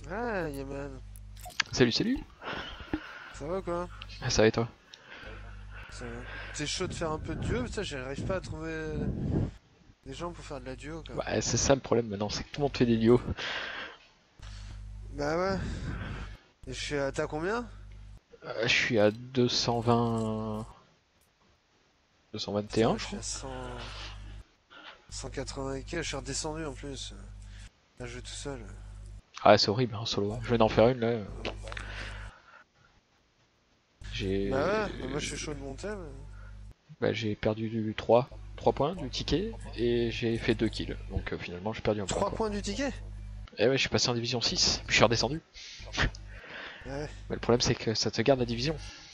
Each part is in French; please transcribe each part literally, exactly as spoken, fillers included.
Ah, Yaman. Salut, salut. Ça va quoi? Ah, ça va et toi? Ça va. T'es chaud de faire un peu de duo? Putain, j'arrive pas à trouver des gens pour faire de la duo quoi. Bah, c'est ça le problème maintenant, c'est que tout le monde fait des duos. Bah ouais. Et je suis à... T'as combien? Euh, je suis à deux cent vingt... deux cent vingt et un, Putain, je je suis crois. à cent... cent quatre-vingts et quelques, je suis redescendu en plus. Là, je joue tout seul. Ah, c'est horrible, hein, solo. Je viens d'en faire une, là. J'ai... Bah ouais, bah moi je suis chaud de monter. Mais... Bah, j'ai perdu du trois, trois points du ticket, et j'ai fait deux kills. Donc euh, finalement, j'ai perdu un point, trois quoi. points du ticket? Et ouais, je suis passé en division six, puis je suis redescendu. Ouais. Mais le problème, c'est que ça te garde la division.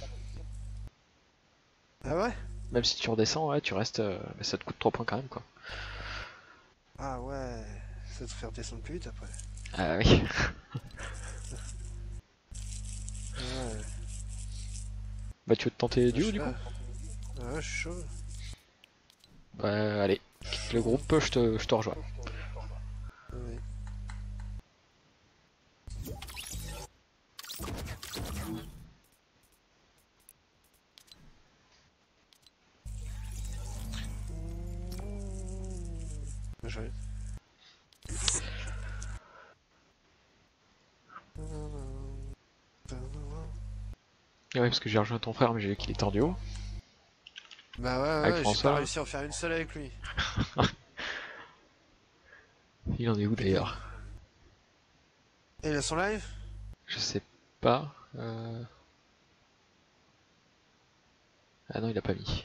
Ah ouais? Même si tu redescends, ouais, tu restes... euh, Mais ça te coûte trois points quand même, quoi. Ah ouais. Ça te fait redescendre plus vite après. Ah oui. Ouais. Bah, tu veux te tenter Bah, je duo, sais du pas. coup? Ah ouais, je suis chaud. Bah, allez. Quitte le groupe, je te, je te rejoins. Ouais. Bah, je vais. Ah ouais, parce que j'ai rejoint ton frère, mais j'ai vu qu'il était en duo. Bah ouais, Avec ouais, j'ai François, pas là. réussi à en faire une seule avec lui. Il en est où Putain. d'ailleurs? Et il a son live? Je sais pas. Euh... Ah non, il a pas mis.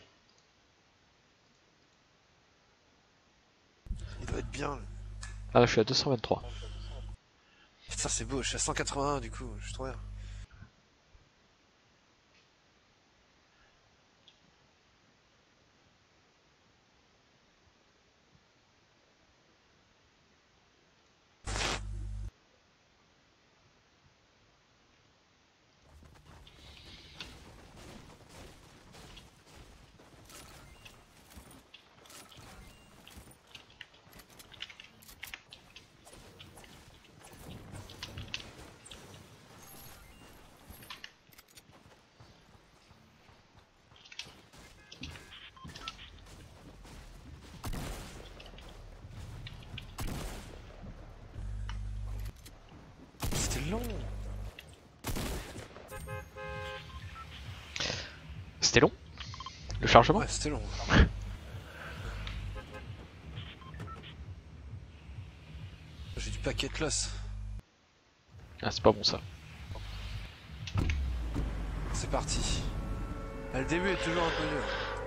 Il doit être bien. Là. Ah, je suis à deux cent vingt-trois. Putain, c'est beau, je suis à cent quatre-vingt-un du coup, je suis trop bien. C'était long. C'était long? Le chargement? Ouais, c'était long. J'ai du paquet de loss. Ah, c'est pas bon ça. C'est parti. Ah, le début est toujours un peu dur.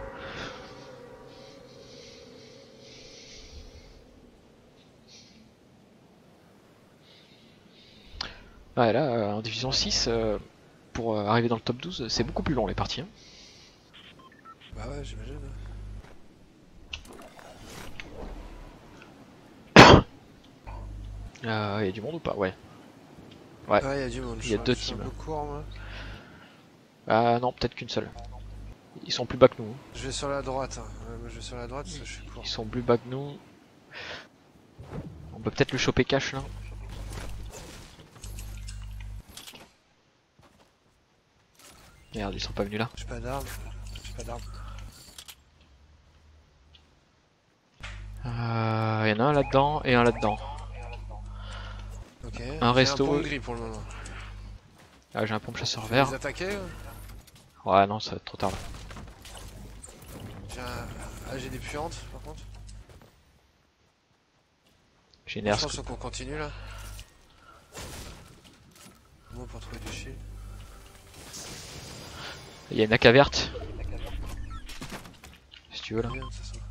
Ouais, là, euh, en division six, euh, pour euh, arriver dans le top douze, c'est beaucoup plus long les parties. Hein. Bah ouais, j'imagine. Euh, il y a du monde ou pas? Ouais. Ouais, Ouais, il y a du monde. il y a Je deux je suis un teams. peu court, moi. Ah non, peut-être qu'une seule. Ils sont plus bas que nous. Hein. Je vais sur la droite. Hein. Ouais, moi je vais sur la droite, parce que je suis court. Ils sont plus bas que nous. On peut peut-être le choper cash là. Merde, ils sont pas venus là. J'ai pas d'armes. J'ai pas d'armes. Euh, il y en a un là-dedans et un là-dedans. Ok. Un resto. J'ai un pompe gris pour le moment. Ah, j'ai un pompe chasseur Tu vert. veux les attaquer ou... Ouais, non, ça va être trop tard là. J'ai un... Ah, j'ai des puantes par contre. J'ai une Je air pense qu'on continue là. Moi pour trouver du shield. Il y a une A K verte. Si tu veux là. Bien, ça sent.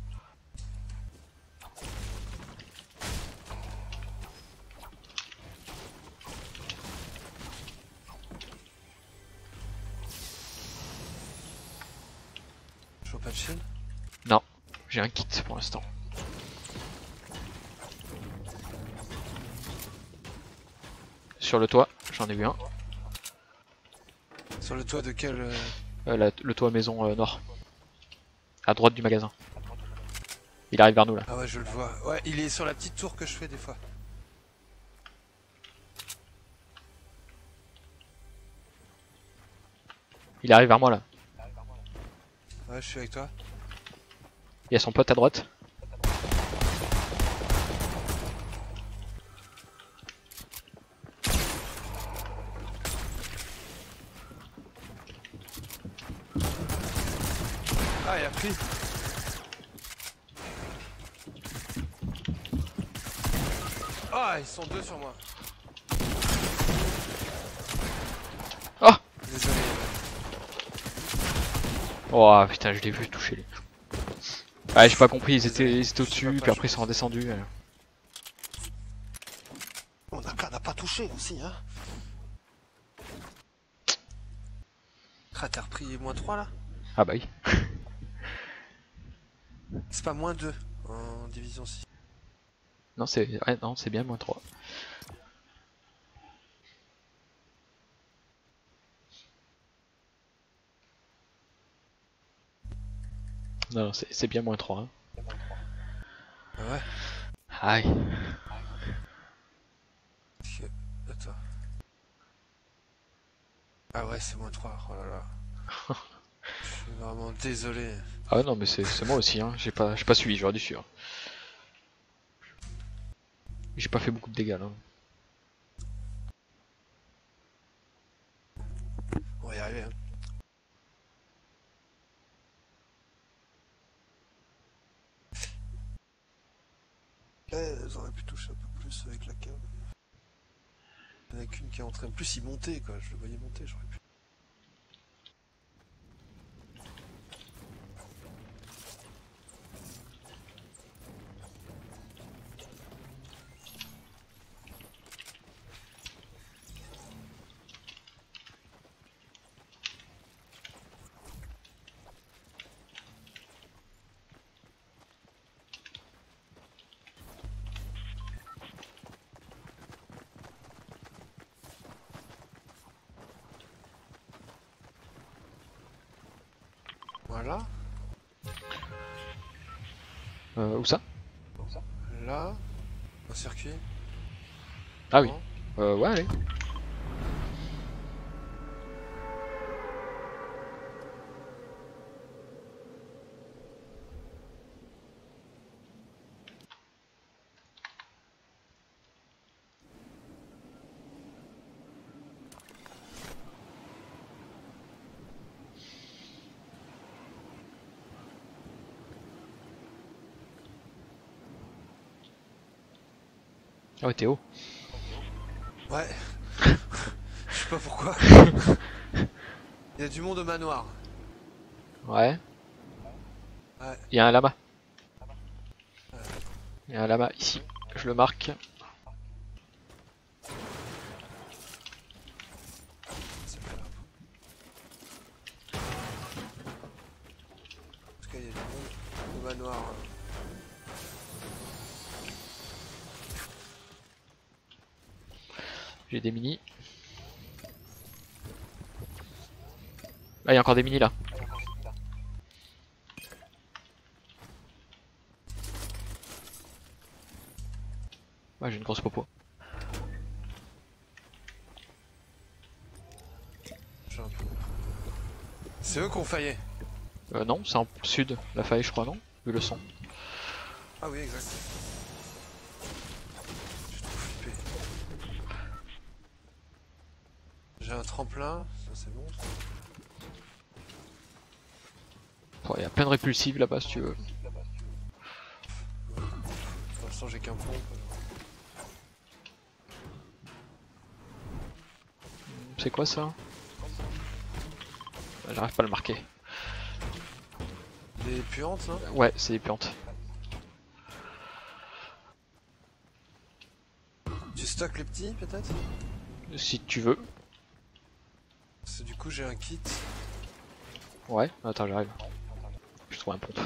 Je vois pas de shield. Non, j'ai un kit pour l'instant. Sur le toit, j'en ai eu un. Sur le toit de quel... euh, Euh, la- le toit maison euh, nord. À droite du magasin. Il arrive vers nous là. Ah ouais, je le vois. Ouais, il est sur la petite tour que je fais des fois. Il arrive vers moi là. Ouais, je suis avec toi. Il y a son pote à droite. Ah, il a pris. Ah, ils sont deux sur moi. Oh. Désolé. Oh putain, je l'ai vu toucher. Ah, j'ai pas compris, ils étaient, ils étaient au-dessus, puis après ils sont redescendus. On a qu'à n'a pas touché aussi, hein. Ah, t'as repris moins trois là? Ah bah oui. C'est pas moins deux en division six. Non, c'est ouais, non, c'est bien moins trois. Non, non c'est bien moins trois. Hein. Ah ouais? Aïe. Attends. Ah ouais, c'est moins trois, oh là là. Je suis vraiment désolé. Ah non, mais c'est moi aussi, hein. J'ai pas, pas suivi, j'aurais dû suivre. J'ai pas fait beaucoup de dégâts là. On va y arriver, hein. Eh, j'aurais pu toucher un peu plus avec la cave. Il y en a qu'une qui est en train de plus y monter, quoi. Je le voyais monter, j'aurais pu. Voilà. Euh, où ça? Là. Un circuit. Ah oui. Euh, ouais, allez. Ah ouais, t'es haut. Ouais. Je sais pas pourquoi. Il y a du monde au manoir. Ouais. Ouais. Il y a un lama. Il y a un lama ici. Je le marque. C'est pas grave. En tout cas, il y a du monde au manoir. J'ai des minis. Ah, il y a encore des minis là. Ah, j'ai une grosse popo. C'est eux qui ont failli. Euh, non, c'est en sud, la faille, je crois, non? Vu le son. Ah oui, exact. J'ai trop flippé. J'ai un tremplin, ça c'est bon. Il oh, y a plein de répulsives là-bas si tu veux. Pour l'instant, j'ai qu'un pompe. C'est quoi ça? J'arrive pas à le marquer. Des puantes là? Ouais, c'est des plantes. Tu stockes les petits peut-être? Si tu veux. Parce que du coup j'ai un kit. Ouais, attends, j'arrive. Je trouve un pompe.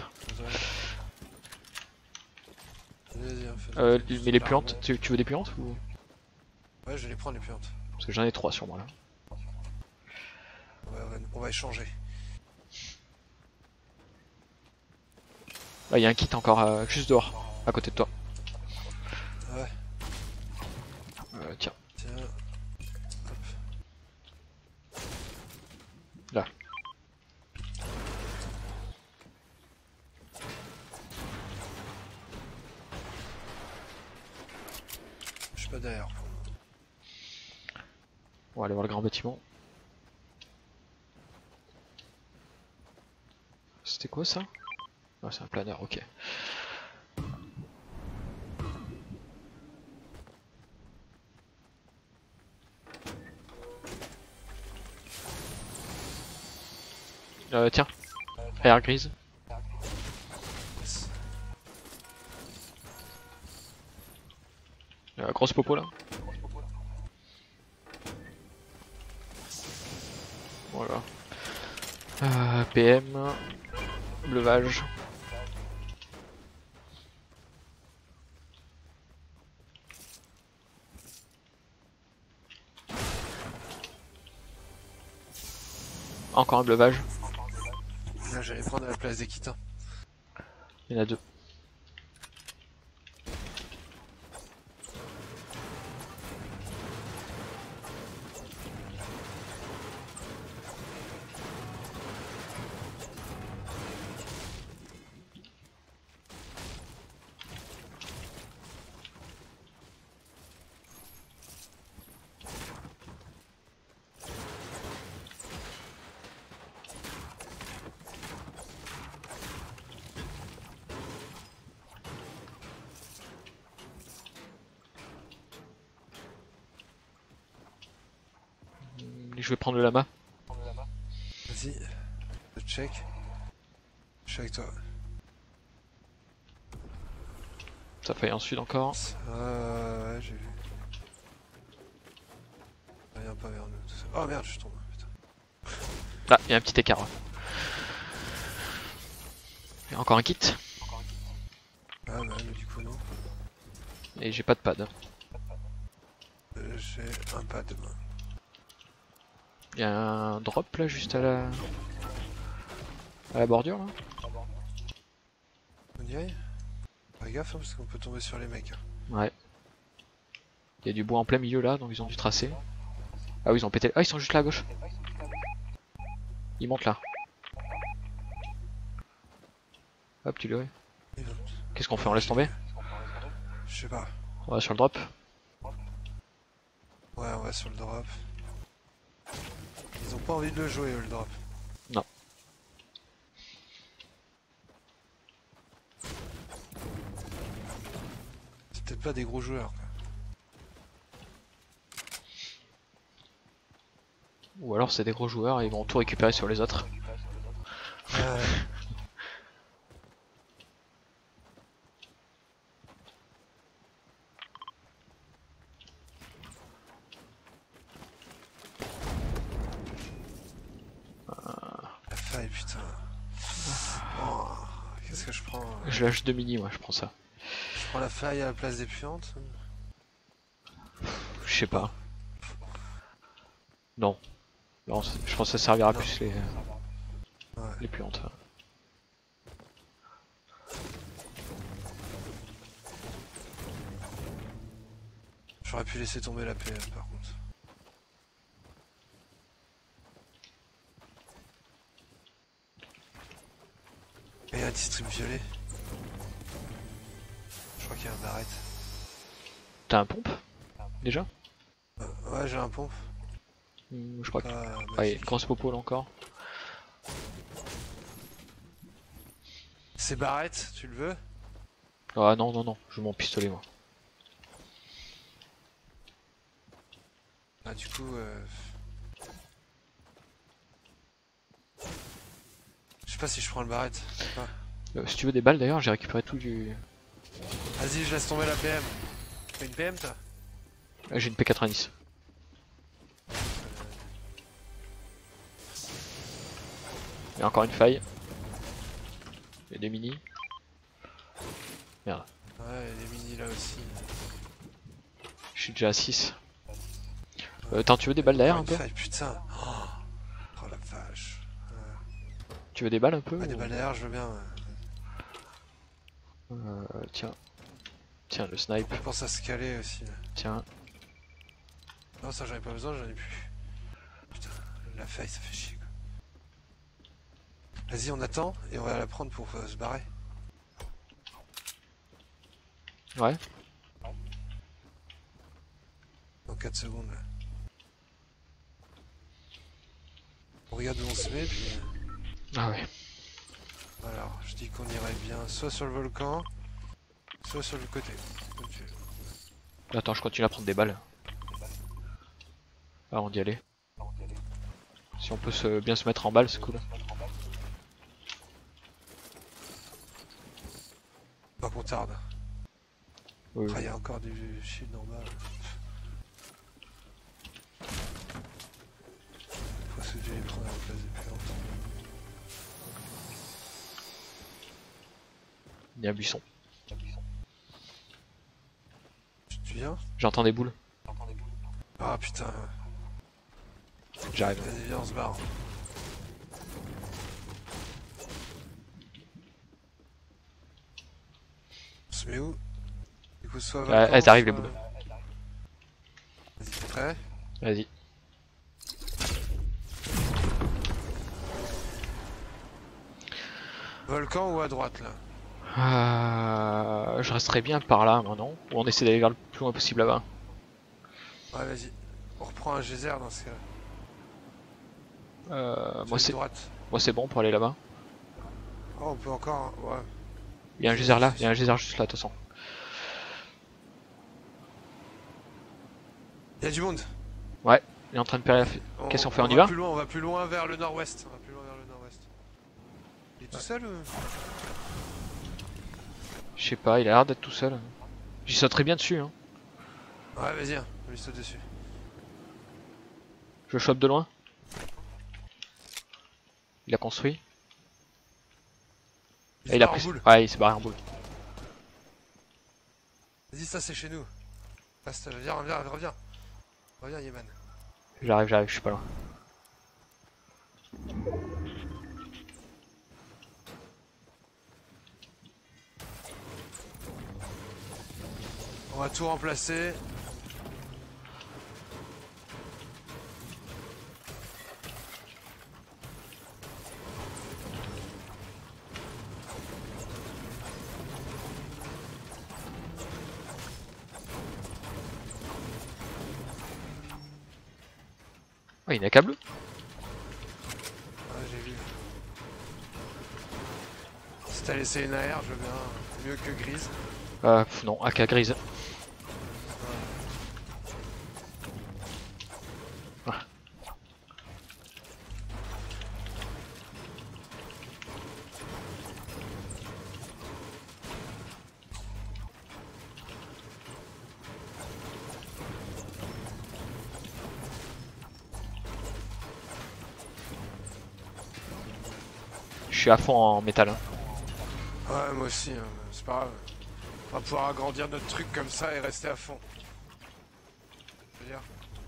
Vas-y, hein, fais Euh, mais les puantes, tu, tu veux des puantes ou? Ouais, je vais les prendre les puantes. Parce que j'en ai trois sur moi là. Ouais, on va, on va échanger. Là, il y a un kit encore euh, juste dehors, à côté de toi. Ouais. Euh, tiens. Tiens. Hop. Là. pas derrière. On va aller voir le grand bâtiment. C'était quoi ça? Ah, c'est un planeur, ok. Euh, tiens, air grise. Euh, grosse popo là. Voilà. Euh, P M, levage. Encore un levage. Là j'allais prendre la place des quitins. Il y en a deux. Je vais prendre le lama. Vas-y, je check. Je suis avec toi. Ça faille en sud encore. Euh, ouais, j'ai vu. Rien pas vers nous. Tout ça. Oh merde, je tombe. Putain. Là, il y a un petit écart. Il y a encore un kit. Ah bah mais du coup non. Et j'ai pas de pad. Euh, j'ai un pas de main. Il y a un drop là juste à la à la bordure là. On y aille. Fais gaffe hein, parce qu'on peut tomber sur les mecs. Ouais. Il y a du bois en plein milieu là, donc ils ont dû tracer. Ah oui, ils ont pété. Ah, ils sont juste là à gauche. Ils montent là. Hop, tu le. Qu'est-ce qu'on fait? On laisse tomber? Je sais pas. On va sur le drop. Ouais, on va sur le drop. Ils ont pas envie de le jouer eux, le drop. Non. C'est peut-être pas des gros joueurs quoi. Ou alors c'est des gros joueurs et ils vont tout récupérer sur les autres. Euh... La faille putain. Oh, qu'est-ce que je prends? Je lâche deux mini, moi je prends ça. Je prends la faille à la place des puantes. Je sais pas. Non. Non, je pense que ça servira Non. plus les, Ouais. les puantes. J'aurais pu laisser tomber la P M par contre. Et un distrib violet. Je crois qu'il y a un barrette. T'as un pompe? Déjà? Euh, ouais, j'ai un pompe. Hmm, Je crois que. Pas Ouais, magique. grosse popo là encore. C'est barrette, tu le veux? Ah non, non, non, je veux mon pistolet moi. Ah, du coup. Euh... Je sais pas si je prends le barrette. Je sais pas. Euh, si tu veux des balles d'ailleurs, j'ai récupéré tout du. Vas-y, je laisse tomber la P M. T'as une P M toi? Ah, j'ai une P quatre-vingt-dix. Il y a encore une faille. Il y a des mini. Merde. Ouais, il y a des mini là aussi. Je suis déjà à six. Euh, attends, tu veux des balles derrière Oh, un une peu? faille, putain. Oh, oh la vache. Tu veux des balles un peu Ouais, des ou- balles derrière, je veux bien. Ouais. Euh, Tiens. Tiens, le snipe. Je pense à se caler aussi. Là. Tiens. Non, ça j'en ai pas besoin, j'en ai plus. Putain, la faille, ça fait chier quoi. Vas-y, on attend et on va la prendre pour euh, se barrer. Ouais. quatre secondes là. On regarde où on se met puis... Ah ouais. Alors, je dis qu'on irait bien soit sur le volcan, soit sur le côté. Comme tu veux. Attends, je continue à prendre des balles. Avant d'y aller. Si on peut se, bien se mettre en balle, c'est cool. Pas qu'on tarde. Oui, Ah, oui. il y a encore du shield en bas. Faut se les prendre à la place des plantes. Il y a un buisson. Tu viens? J'entends des boules. Ah putain. J'arrive. Vas-y, viens, on se barre. On se met où? Du coup, soit Ah, volcan, elles arrivent les soit- boules. Vas-y, t'es prêt? Vas-y. Volcan ou à droite là? Euh, je resterai bien par là maintenant. Ou on essaie d'aller vers le plus loin possible là-bas. Ouais, vas-y. On reprend un geyser dans ce cas. Euh, moi c'est droite. moi c'est bon pour aller là-bas. Oh, on peut encore. Ouais. Il y a un geyser là, il y a un geyser juste là de toute façon. Il y a du monde. Ouais, il est en train de perdre la f- On- Qu'est-ce qu'on fait, on y va va? plus loin, on va plus loin vers le nord-ouest. On va plus loin vers le nord-ouest. Il est tout seul ou... Je sais pas, il a l'air d'être tout seul. J'y sauterai bien dessus hein. Ouais, vas-y, hein, on lui saute dessus. Je le chope de loin. Il a construit. Il Et il a part en pris. boule. Ouais, il s'est barré en boule. Vas-y, ça c'est chez nous. Reste, viens, reviens, reviens. Reviens, Yeman. J'arrive, j'arrive, je suis pas loin. On va tout remplacer. Oh, il y a un câble. Ouais, j'ai vu. Si t'as laissé une A R, je veux bien. Mieux que grise. Euh, pff, non, A K grise. Ah. Je suis à fond en métal. Hein. Ouais, moi aussi, hein, c'est pas grave. On va pouvoir agrandir notre truc comme ça et rester à fond. Je veux dire.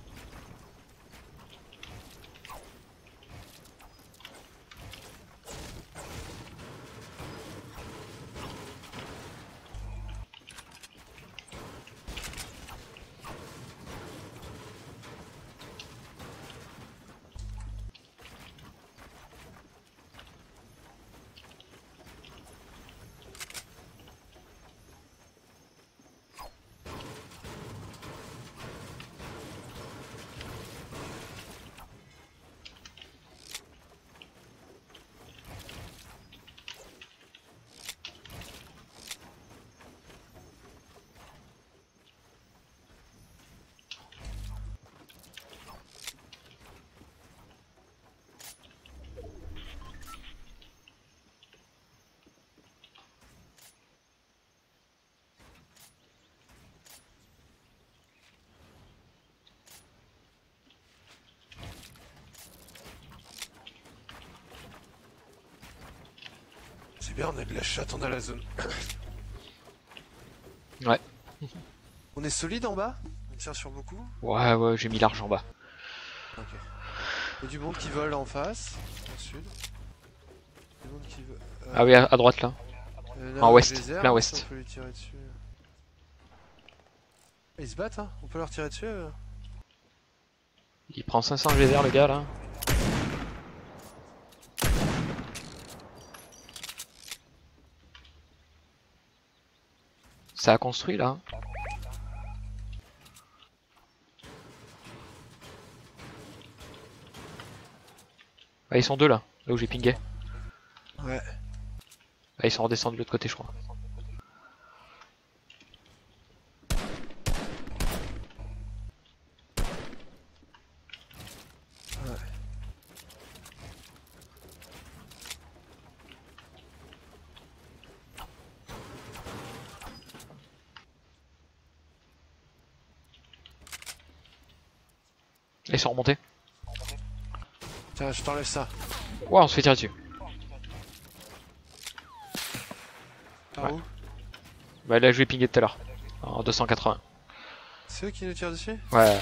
C'est bien, on a de la chatte, on a la zone. Ouais. On est solide en bas? On tire sur beaucoup? Ouais, ouais, j'ai mis l'argent en bas. Ok. Il y a du monde qui vole en face, au sud. Du monde qui vole. Euh, Ah oui, à, à droite là. euh, en un ouest, geyser, plein si ouest. On peut lui tirer dessus. Ils se battent, hein? On peut leur tirer dessus? euh Il prend cinq cents geysers le gars là. Ça a construit là. Ah, ils sont deux là, là où j'ai pingé. Ouais. Ah, ils sont redescendus de l'autre côté, je crois. Ouais. Ils sont remontés. Tiens, je t'enlève ça. Ouah, on se fait tirer dessus. Par Ouais. où? Bah là, je vais pinguer tout à l'heure. En deux cent quatre-vingts. C'est eux qui nous tirent dessus? Ouais.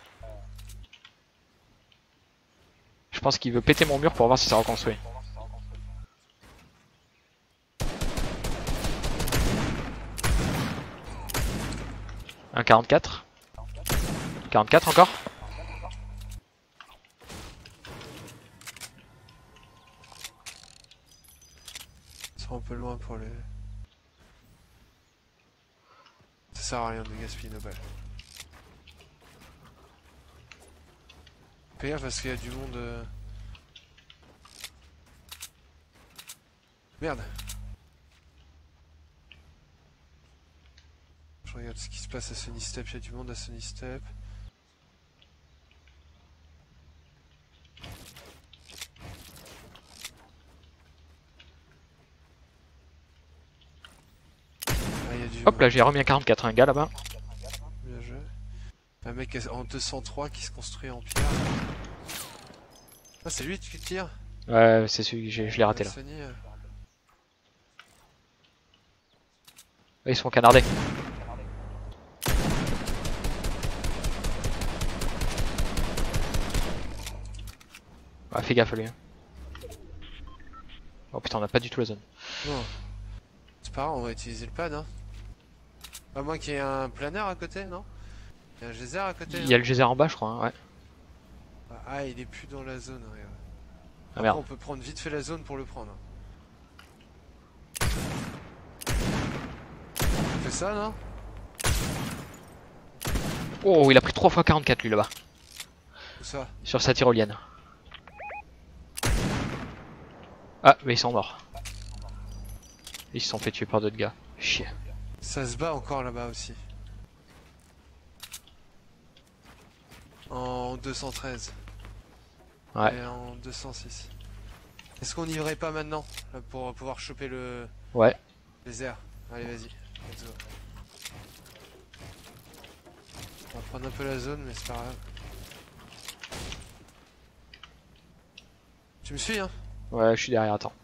Je pense qu'il veut péter mon mur pour voir si ça reconstruit. Un quarante-quatre. quarante-quatre encore. Ils sont un peu loin pour les... Ça sert à rien de gaspiller nos balles. Fais gaffe parce qu'il y a du monde... Euh... Merde. Je regarde ce qui se passe à Sunny Step, il y a du monde à Sunny Step. Ah, y a du Hop là, monde. j'ai remis un quarante-quatre, un gars là-bas. Bien joué. Un mec en deux cent trois qui se construit en pierre. Ah, c'est lui qui tire? Ouais, c'est celui que j'ai- je l'ai raté là. Sunny, euh... Ah, ils sont canardés. Ah, fais gaffe lui. Oh putain, on a pas du tout la zone. Non. C'est pas grave, on va utiliser le pad, hein. À moins qu'il y ait un planeur à côté, non? Il y a un geyser à côté. Il y a le geyser en bas, je crois, hein, ouais. Ah, il est plus dans la zone, regarde. Ah Après, merde. on peut prendre vite fait la zone pour le prendre. On fait ça, non? Oh, il a pris trois fois quarante-quatre lui là-bas. Où ça? Sur sa tyrolienne. Ah, mais ils sont morts. Ils se sont fait tuer par d'autres gars. Chier. Ça se bat encore là-bas aussi. En deux cent treize. Ouais. Et en deux cent six. Est-ce qu'on n'y irait pas maintenant là, pour pouvoir choper le... Ouais. les airs? Allez, vas-y. Let's go. On va prendre un peu la zone, mais c'est pas grave. Tu me suis, hein? Ouais, je suis derrière, attends.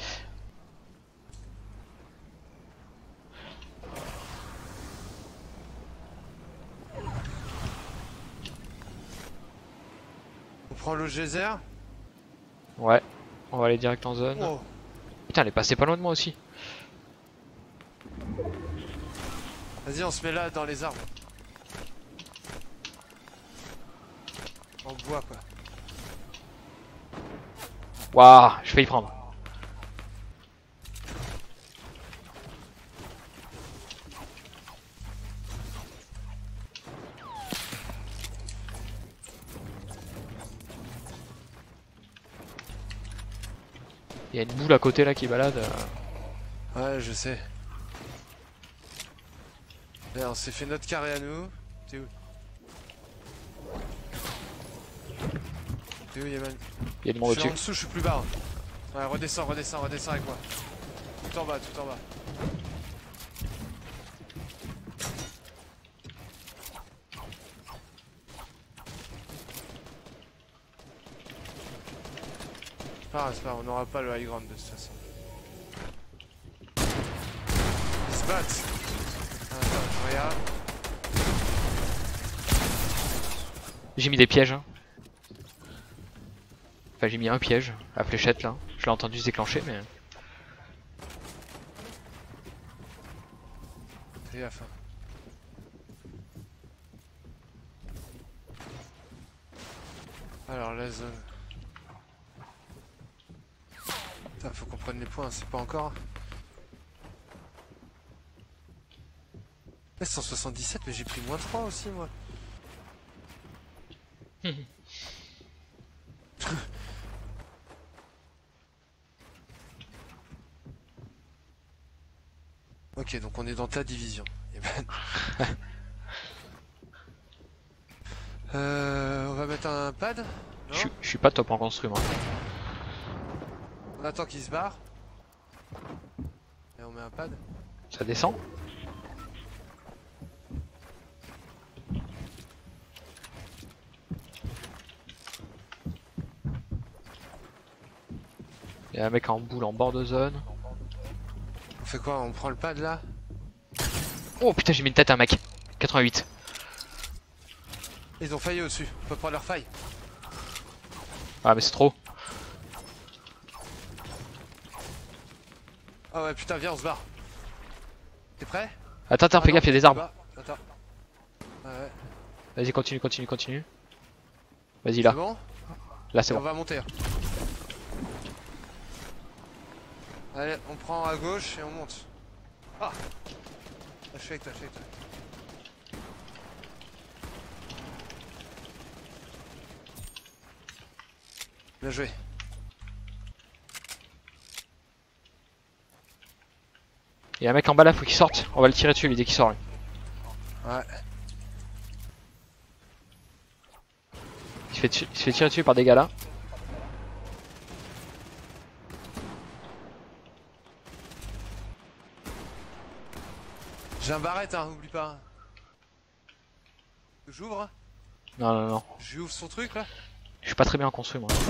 On prend le geyser. Ouais. On va aller direct en zone. Oh. Putain, elle est passée pas loin de moi aussi. Vas-y, on se met là dans les arbres. En bois, quoi. Waouh, je vais y prendre. Il y a une boule à côté là qui balade. Ouais, je sais. Là, on s'est fait notre carré à nous. T'es où? T'es où, Yaman? Il y a du monde Je suis en au-dessus. dessous, je suis plus bas. Ouais, redescends, redescends, redescends avec moi. Tout en bas, tout en bas. C'est pas grave, c'est pas grave, on n'aura pas le high ground de toute façon. Ils se battent. Attends, je regarde. J'ai mis des pièges. Hein. Enfin, j'ai mis un piège, la fléchette là. Je l'ai entendu se déclencher, mais. Fais gaffe. Hein. Alors, la zone. Putain, faut qu'on prenne les points, c'est pas encore. Eh, cent soixante-dix-sept, mais j'ai pris moins trois aussi, moi. Ok, donc on est dans ta division. Eh ben... euh, on va mettre un pad. Je suis- je suis pas top en construit moi. On attend qu'il se barre. Et on met un pad. Ça descend? Il y a un mec en boule en bord de zone. On fait quoi? On prend le pad là? Oh putain, j'ai mis une tête à un mec. quatre-vingt-huit. Ils ont failli au-dessus. On peut prendre leur faille. Ah mais c'est trop. Ah ouais, putain, viens, on se barre. T'es prêt? Attends, attends, Ah fais non, gaffe, il y a des tu arbres. peux pas. Attends. Ah ouais. Vas-y, continue, continue, continue. Vas-y C'est là. bon? Là c'est On bon. va monter. Allez, on prend à gauche et on monte. Ah! Je suis avec toi, je suis avec toi. Bien joué. Il y a un mec en bas là, faut qu'il sorte. On va le tirer dessus lui dès qu'il sort lui. Ouais. Il se fait, tu- il se fait tirer dessus par des gars là. J'ai un barrette, hein, oublie pas. J'ouvre? Non, non, non. Je lui ouvre son truc là? Je suis pas très bien construit moi.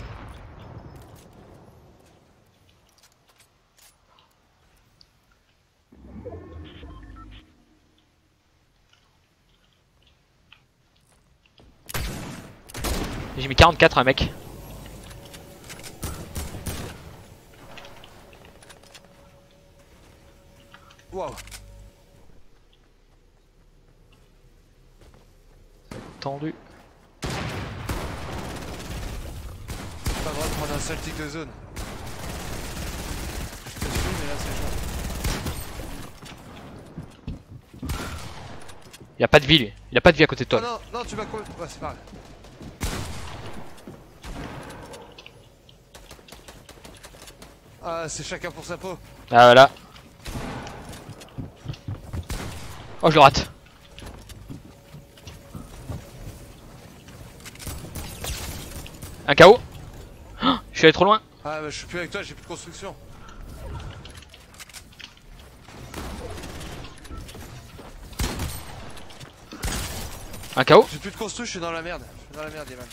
J'ai mis quarante-quatre à un mec. Waouh! Tendu. Pas le droit de prendre un seul tic de zone. Je te suis, mais là c'est chaud. Il a pas de vie lui. Il a pas de vie à côté de Oh toi. non, non, tu m'as quoi? Ouais, c'est pas grave. Ah, c'est chacun pour sa peau. Ah voilà. Oh je le rate. Un K O. Oh, je suis allé trop loin. Ah, bah je suis plus avec toi, j'ai plus de construction. Un K O. J'ai plus de construction, je suis dans la merde. Je suis dans la merde, Yaman.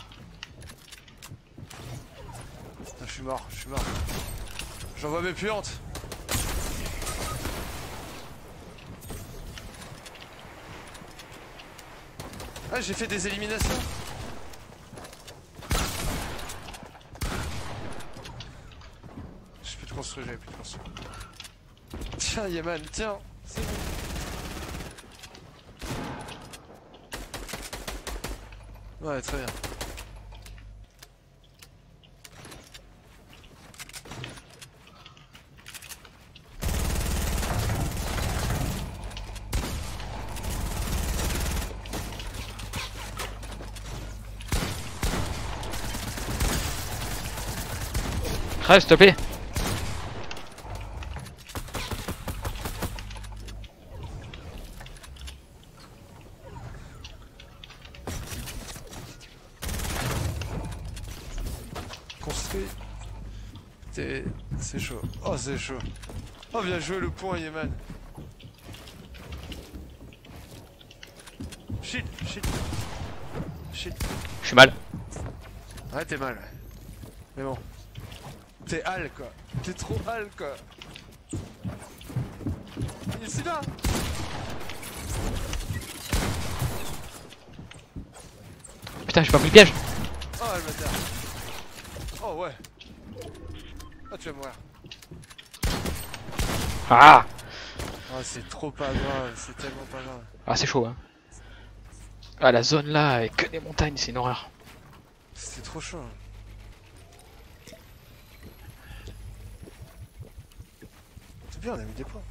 Ah, je suis mort, je suis mort. J'envoie mes puantes. Ah, j'ai fait des éliminations. J'ai plus de construction, j'avais plus de construction. Tiens, Yaman, tiens. C'est bon. Ouais, très bien. Crève s'il te plaît. Construit. C'est c'est chaud. Oh, c'est chaud. Oh, bien joué le point, Yeman. Shit, shit. Shit. Je suis mal. Ouais, t'es mal. Mais bon. T'es hal, quoi. T'es trop hal, quoi. Il est ici, là. Putain, j'ai pas pris le piège. Oh, le bâtard. Oh, ouais. Oh, tu vas mourir. Ah. Oh, c'est trop pas grave. C'est tellement pas grave. Ah c'est chaud hein. Ah la zone là avec que des montagnes, c'est une horreur. C'était trop chaud. Hein. C'est bien, on a mis des points.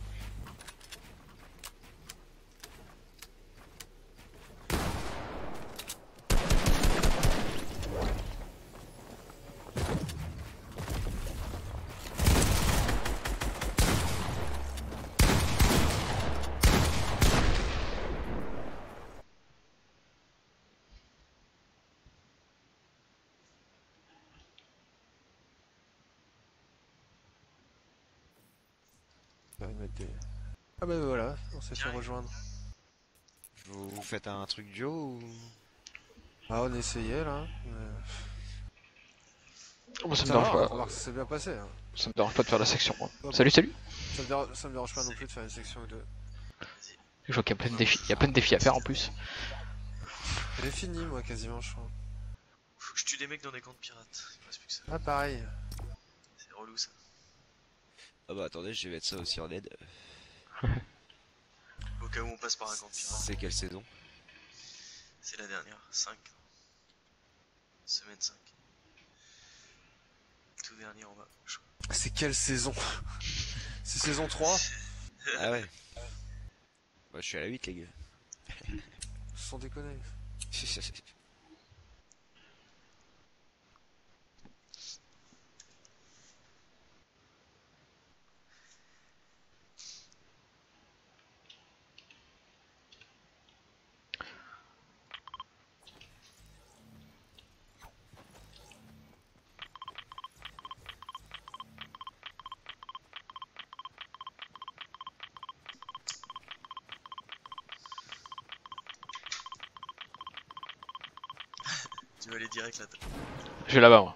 Ouais, ils mettent des... Ah bah voilà, on s'est fait rejoindre. Vous, vous faites un truc duo ou... Ah on essayait là. Mais... Moi ça me Ça dérange va, pas. remarque, ça s'est bien passé. Hein. Ça me dérange pas de faire la section. Moi. Hop. Salut, salut. Ça me, dérange, ça me dérange pas non plus de faire une section ou deux. Je vois qu'il y a plein de défis. Il y a plein de défis à faire en plus. Elle est finie moi quasiment je crois. Faut que je tue des mecs dans des camps de pirates. Il me reste plus que ça. Ah pareil. C'est relou ça. Ah bah attendez, je vais mettre ça aussi en aide. Au cas où on passe par un camp de pirates. C'est quelle saison? C'est la dernière. cinq. Semaine cinq. Tout dernier en bas. Je crois. C'est quelle saison? C'est saison trois? Ah ouais. Bah je suis à la huit les gars. Sans déconner. Tu vas aller direct là. Je vais là-bas moi.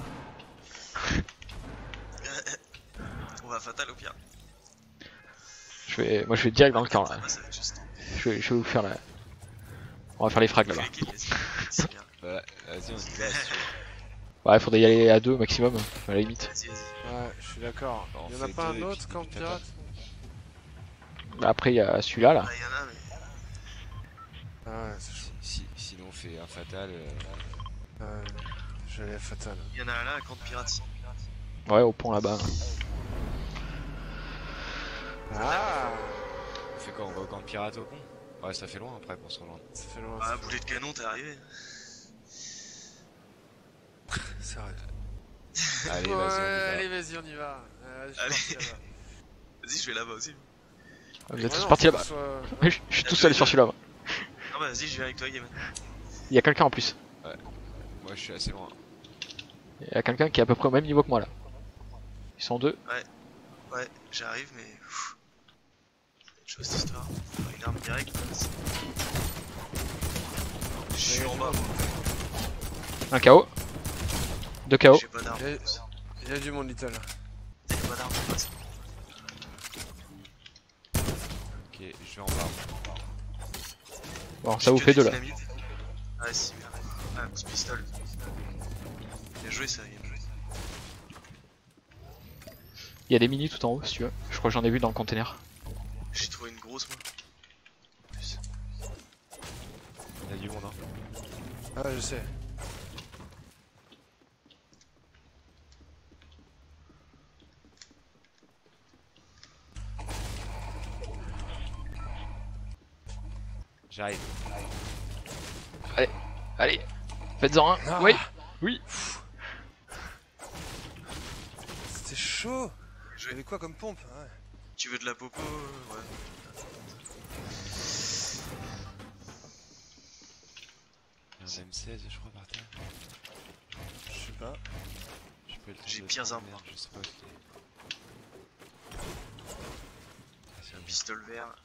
On va fatal au pire. Je vais... Moi je vais direct dans le camp là. Ah, ça va être juste. Je vais, je vais vous faire la... On va faire les frags là-bas. Fais les kills, vas-y. C'est bien. Voilà, vas-y on y va. si tu veux. Ouais, faudrait y aller à deux maximum, à la limite. Vas-y, vas-y. Ouais, je suis d'accord. On Il y en a fait pas deux un et autre puis camp des pirate? Bah, après il y a celui-là là. Ah, y'en a, mais. Ah ouais, c'est chaud. Si, sinon on fait un fatal. Euh... Ouais, j'allais à fatal. Il y en a un là, un camp de pirates. Ouais, au pont là-bas. Ah, On fait quoi? On va au camp de pirate au pont? Ouais, ça fait loin après pour se rejoindre. ça fait loin. Ah, ça fait boulet de canon, t'es arrivé. loin. C'est vrai. Allez, Ouais, vas-y, allez, on y va. vas-y, on y va. Euh, je suis Allez. parti là-bas. Vas-y, je vais là-bas aussi. Vous êtes Ouais, tous non, partis faut là-bas. que soit- Je je suis tout seul sur celui-là. moi. Non, bah vas-y, je viens avec toi, Game. Il y a quelqu'un en plus. Moi je suis assez loin. Il y a quelqu'un qui est à peu près au même niveau que moi là. Ils sont deux. Ouais, j'arrive, mais. Pfff. C'est une chose cette histoire. Faire une arme directe. Je suis en bas, moi. Un K O. Deux K O. J'ai pas d'arme. Il y a- Il y a du monde, Little. T'as pas d'arme, mon pote. Ok, je vais en bas. Bon, ça vous fait deux là. Dynamite. Ah, si, merde. Ah, un petit pistolet. Bien joué, ça, bien joué. Il y a des mini tout en haut si tu veux. Je crois que j'en ai vu dans le container. J'ai trouvé une grosse, moi. En plus. Il y a du monde hein. Ah, je sais. J'arrive. Allez, faites-en un. Ah. Oui, oui. C'était chaud. Joué. J'avais quoi comme pompe? Ouais. Tu veux de la popo? Ouais. Il y a un M seize je crois par terre. Je sais pas. J'ai pas eu le temps J'ai de pires prendre, armes, merde, moi. Je sais pas où c'était. Ah, c'est Un un pistolet vert.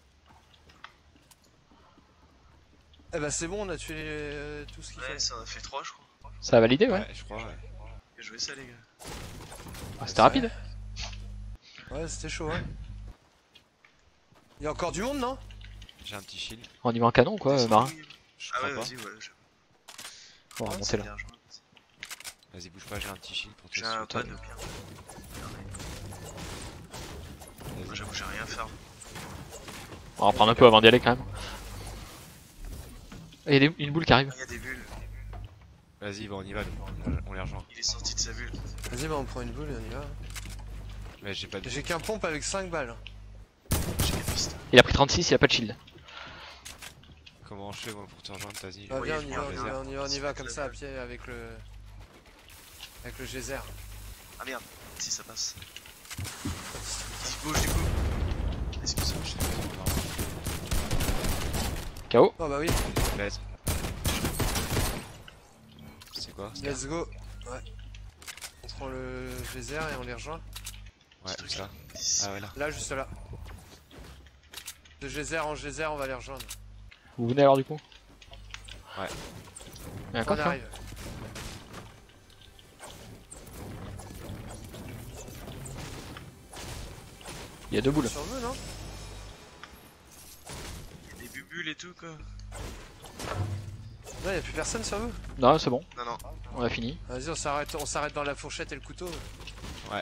Eh bah c'est bon, on a tué euh, tout ce qu'il Ouais, fallait. ça en a fait trois, je crois. Ça a validé, ouais. Ouais, je crois, ouais. Bien joué, ça, les gars. Ah, c'était rapide. Ouais, c'était chaud, hein. Il y a encore du monde, non? J'ai un petit shield. On y va en canon quoi, euh, Marin. Je Ah crois ouais, pas. vas-y, ouais. je- On va Ouais, remonter c'est là. bien, je- Vas-y, bouge pas, j'ai un petit shield pour te J'ai un sauter. pad au pire. Moi, Vas-y. j'avoue, j'ai rien à faire. On va en prendre un peu avant d'y aller quand même. Il y a des- une boule qui arrive. Ah, il y a des bulles. Vas-y, bah on y va, nous. on les rejoint. Il est sorti de sa bulle. Vas-y, bah on prend une boule et on y va. Mais j'ai pas de. J'ai qu'un pompe avec cinq balles. J'ai des pistes. Il a pris trente-six, il a pas de shield. Comment je fais moi pour te rejoindre, vas-y. Bah, Ouais, viens, on je y prends va, on le y va, laser. on y va, on y va comme ça à pied avec le. Avec le geyser. Ah merde, si ça passe. Il bouge du coup. Excuse-moi, je K O. Oh bah oui, Let's. C'est quoi? let's go. Ouais. On prend le geyser et on les rejoint. Ouais, truc ça. là. Ah ouais, là. Là, juste là. De geyser en geyser, on va les rejoindre. Vous venez alors du coup? Ouais. Il y a un On coffre là? arrive. Il y a deux boules. Sur nous, non? Des bubules et tout quoi. Non, y'a plus personne sur vous. Non, c'est bon, Non, non. on a fini. Vas-y, on s'arrête, on s'arrête dans la fourchette et le couteau. Ouais.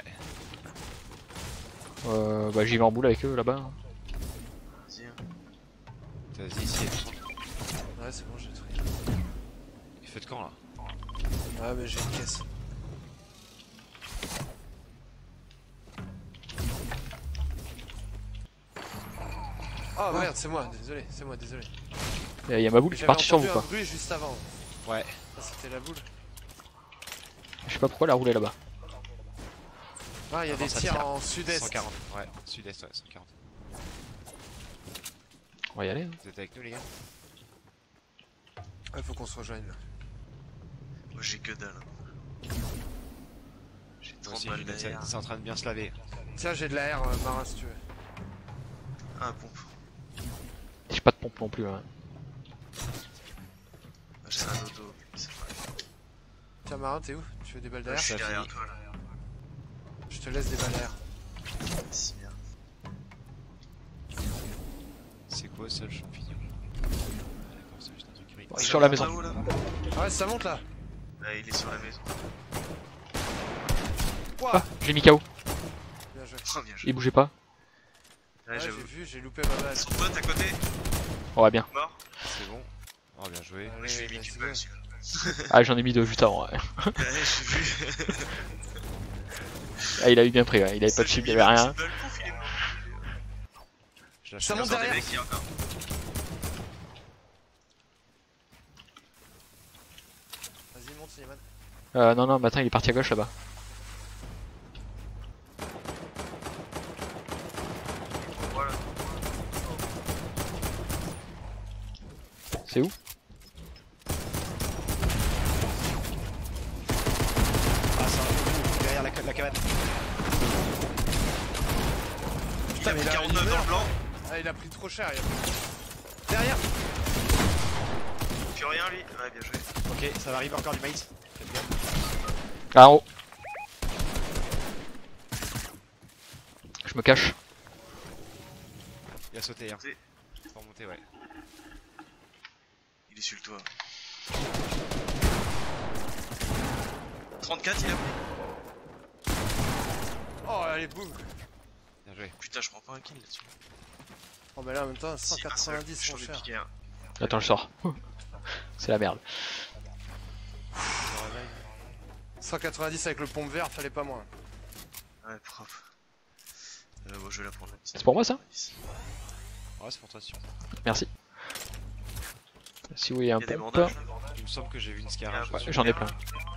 Euh, bah j'y vais en boule avec eux là-bas. Vas-y. hein. Vas-y, ici. Ouais, c'est bon, j'ai tout. Il fait de camp là. Ouais, mais j'ai une caisse. Oh merde, c'est moi, désolé, c'est moi, désolé. Il y a ma boule qui est J'avais partie sur vous entendu quoi. un bruit juste avant. Ouais. Ça, c'était la boule. Je sais pas pourquoi elle a roulé là-bas. Ah, il y a Avant, des ça tirs tire. en sud-est. cent quarante. Ouais, sud-est, ouais, cent quarante. On va y aller. Hein. Vous êtes avec nous les gars? Ouais, faut qu'on se rejoigne là. Moi j'ai que dalle. J'ai Moi trente aussi, balles je vais mettre derrière. ça- c'est en train de bien se laver. Tiens, j'ai de l'air euh, marin si tu veux. Ah, pompe. J'ai pas de pompe non plus. Hein. Ah, j'ai un auto. c'est vrai. Tiens, marin, t'es où? Tu veux des balles Je d'air? suis Ça derrière finit. toi là. Je te laisse des balles d'air. Si bien. C'est quoi ça le champignon? Ah, d'accord, c'est juste un truc qui brille. Ouais, sur la maison. Là-haut, là. Ah ouais, ça monte là. Là, il est sur la maison. Ah, j'ai mis K O. Bien joué. Oh, bien joué. Il bougeait pas. Ouais, Ouais, j'ai j'avoue. vu, j'ai loupé ma balle. Son pote à côté, On va bien. mort. C'est bon. Oh, bien joué. Moi, je lui ai mis bah, une c'est balle bon. celui-là. Ah, j'en ai mis deux juste avant. Ouais. Ouais, j'ai vu. Ah, il a eu bien pris. Ouais. Il avait pas de chip, il avait rien. Balle, pouf, il est mort. Je lâche Ça la monte Attends, des derrière. mecs, il y a encore. Vas-y, monte, Slimane. Euh, non, non, matin il est parti à gauche là-bas. Voilà. C'est où? Ah, ça va. Derrière la, la cabane. Il a mais pris il a- quarante-neuf il dans le meurt. blanc. Ah, il a pris trop cher. Il a... Derrière. Plus rien lui. Ouais, bien joué. Ok, ça va arriver encore du maïs. Faites gaffe. Ah, en haut. Je me cache. Il a sauté, hein. C'est- Faut remonter, ouais. Il est sur le toit. trente-quatre, il a pris. Oh, allez, boum. Bien joué. Putain, je prends pas un kill là-dessus. Oh, mais là, en même temps, Si, un seul. cent quatre-vingt-dix, J'en mon ai cher. piqué un. Attends, je sors. C'est la merde. Je me réveille. cent quatre-vingt-dix avec le pompe vert, fallait pas moins. Ouais, propre. Euh, bon, je vais la prendre. C'est pour moi ça? Ouais, c'est pour toi, sûr. Merci. Si vous voyez un Il y a des pompe. bandages. Il me semble que j'ai vu une scarage. Ouais, j'en ai plein.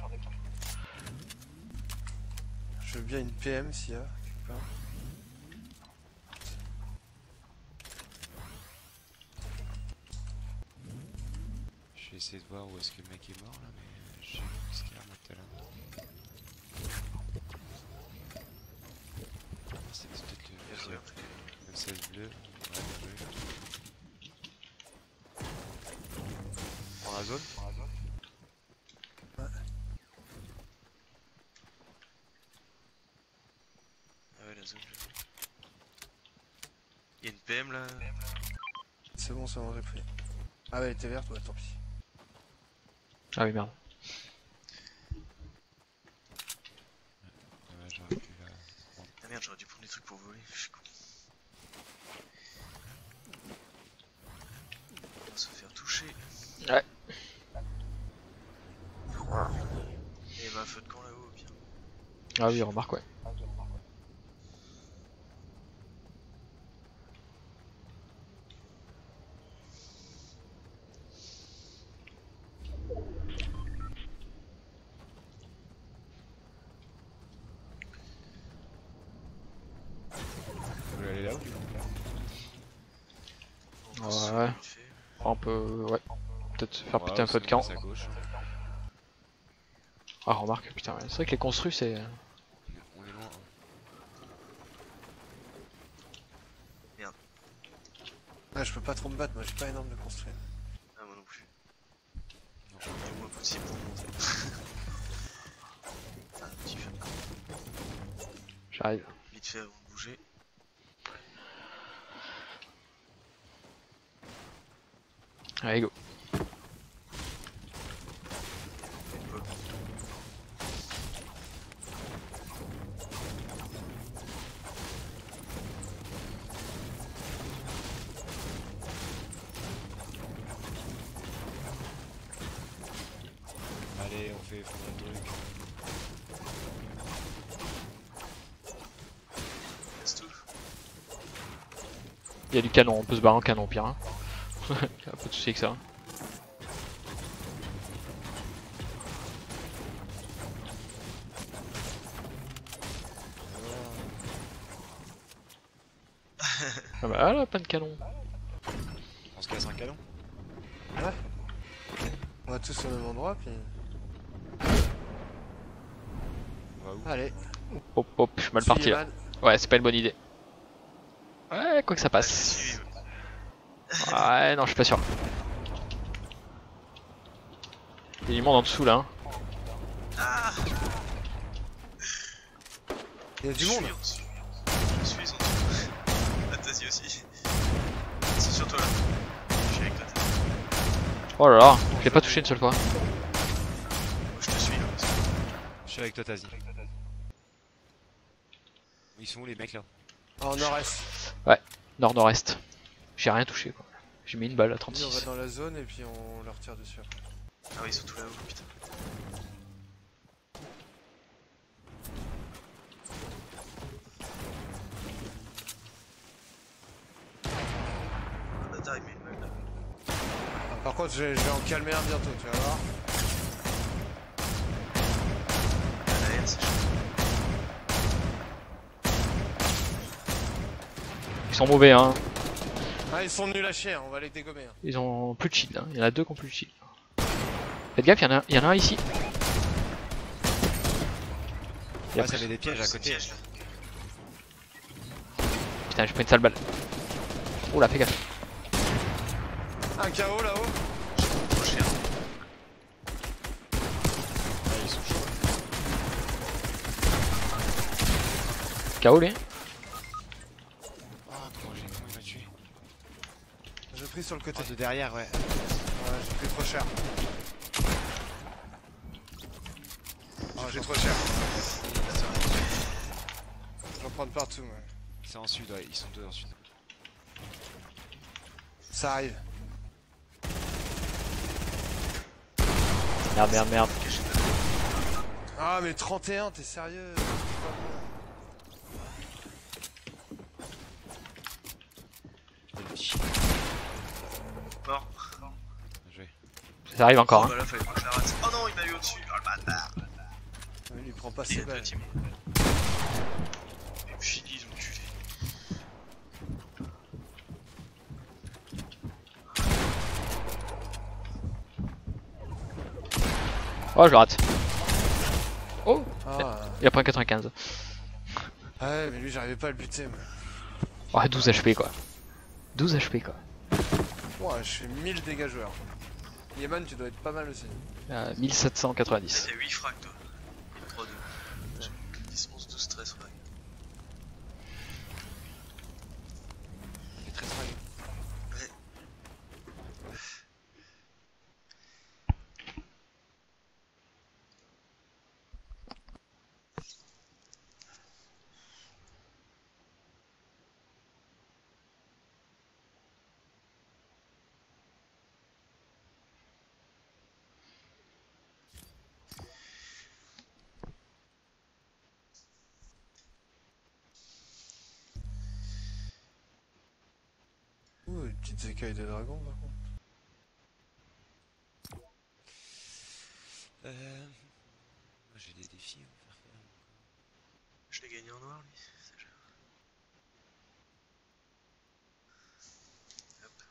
Je veux bien une P M s'il y a quelque part. Je vais essayer de voir où est-ce que le mec est mort là, mais j'ai vu une scarage moi tout à l'heure. Ah, c'est peut-être Il y a le rien. le seize bleu. Ouais, bien joué. Dans la zone? Ah ouais, la zone. je- Il y a une P M là. C'est bon, c'est bon, j'ai pris. Ah ouais, elle était verte, ouais, tant pis. Ah oui, merde. Ouais, j'aurais pu la... Ah merde, j'aurais dû prendre des trucs pour voler. Je suis con. On va se faire toucher. Ouais. Et il va un feu de camp là-haut, bien. Ah oui, remarque, ouais. Vous voulez aller là-haut? On va se Ouais. vite fait. On peut. Ouais. Peut-être faire péter Ouais, un peu de sinon, camp. on passe à gauche. Ah, remarque, putain, ouais. C'est vrai que les construits c'est. On est loin. hein. Ah, je peux pas trop me battre, moi j'ai pas énorme de construire. Ah, moi non plus. J'en ai au moins possible pour monter. Ah, petit fait. J'arrive. Vite fait avant de bouger. Allez, go. Allez, on fait fondre le truc. Laisse tout. Il y a du canon, on peut se barrer en canon pire. Hein. Y'a pas de soucis avec ça. Ah bah là, pas de canon. On se casse un canon. Ouais. On va tous au même endroit, puis... On va où? Allez. Hop hop, je suis mal Suis parti là. Evan. Ouais, c'est pas une bonne idée. Ouais, quoi que ça Ah, je passe. suis. Ouais, non, je suis pas sûr. Il y a du monde en dessous là. Hein. Ah, Il y a du je monde. suis en dessous. Je suis en dessous. Ah, Tazi aussi. C'est sur toi là. Je suis avec toi. Tazi. Oh là là, je l'ai pas touché une seule fois. Moi je te suis là. Je suis avec toi, Tazi. Ils sont où les mecs là? En nord-est. Nord-nord-est. J'ai rien touché quoi. J'ai mis une balle à Lui, on va trente-six. dans la zone et puis on leur tire dessus. Ah, oui, ils sont tous là-haut, putain. Un bâtard, il met une balle là. Par contre, je, je vais en calmer un bientôt, tu vas voir. Ah, la haine, c'est chaud. Ils sont mauvais hein. Ah, ils sont nuls à chier, hein, on va les dégommer. Hein. Ils ont plus de shield. Hein. Il y en a deux qui ont plus de shield. Faites gaffe, il y en a, il y en a un ici. Il y a Ah, ça plus- avait des pièges à Ce côté. piège, là. Putain, j'ai pris une sale balle. Oula, fais gaffe. Un K O là-haut. Trop cher. Ah, ils sont chauds. K O les. Ah, comment j'ai comment il m'a tué? J'ai pris sur le côté. Ah, de derrière, ouais. Ouais, j'ai pris trop cher. Ah, J'ai j'en trop cher. Je vais en prendre partout, ouais. C'est en sud, ouais. Ils sont deux en sud. Ça arrive. Merde, merde, merde. Ah, mais trente et un, t'es sérieux? Il y a le petit chien. Mort. Bien joué. Ça arrive encore. Oh, Hein. bah là, fallait pas que je la rate. Oh non, il m'a eu au-dessus. Oh le bâtard. Il lui prend pas Il y ses a deux balles. teams. Et puis ils ont culé. Oh, je le rate. Oh, Ah, il a pris un quatre-vingt-quinze. ouais, mais lui, j'arrivais pas à le buter, moi. Oh, douze H P quoi. douze H P quoi. Ouais, je fais mille dégâts joueurs. Yeman, tu dois être pas mal aussi. Euh, mille sept cent quatre-vingt-dix. T'as huit frags toi. trois deux. dix, onze, douze, treize frags. Il est très frag. Ouh, les petites écailles de dragon, par contre. Euh... Moi j'ai des défis à me faire faire. Je l'ai gagné en noir lui. C'est déjà- Hop.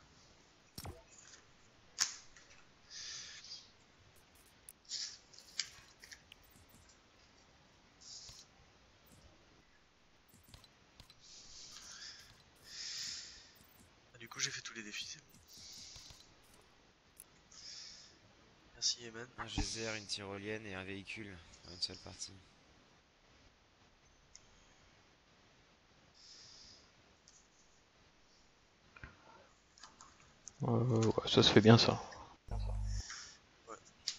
Ah, du coup coup j'ai fait tous les défis, c'est bon. Merci Eman. Un geyser, une tyrolienne et un véhicule en une seule partie. Euh, ouais, ça se fait bien ça. Ouais.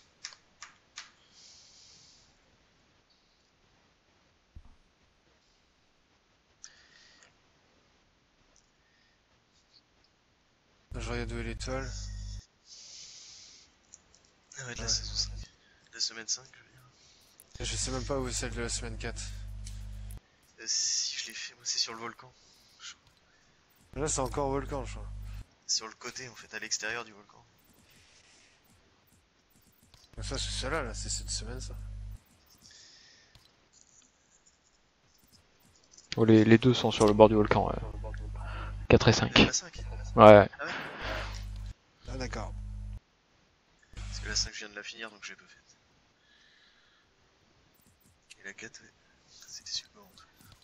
Je regarde où est l'étoile. Ah ouais, de la Ouais. saison cinq. De la semaine cinq, je veux dire. Je sais même pas où est celle de la semaine quatre. Euh, si je l'ai fait, moi c'est sur le volcan. Là c'est encore volcan je crois. Sur le côté en fait, à l'extérieur du volcan. Donc ça c'est celle-là, là, c'est cette semaine ça. Oh, les, les deux sont sur le bord du volcan, ouais. quatre et cinq. La cinq. Ouais. Ah ouais. Ah d'accord. Parce que la cinq je viens de la finir donc je l'ai pas faite. Et la quatre, ouais. C'était super en tout.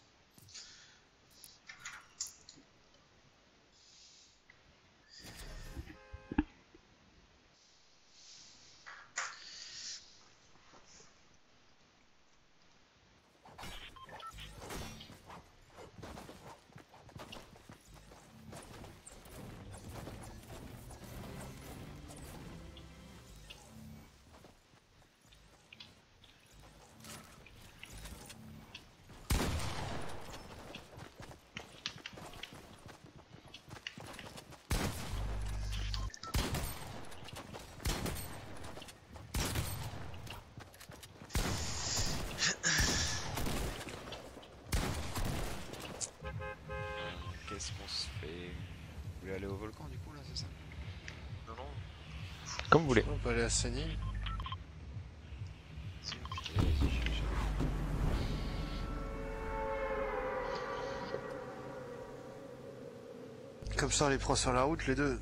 Qu'est-ce qu'on se fait? Vous voulez aller au volcan du coup là, c'est ça? Non, non, Comme vous voulez. On peut aller à Senil. c'est une Ok, vas-y, je suis chaud. Comme ça on les prend sur la route les deux.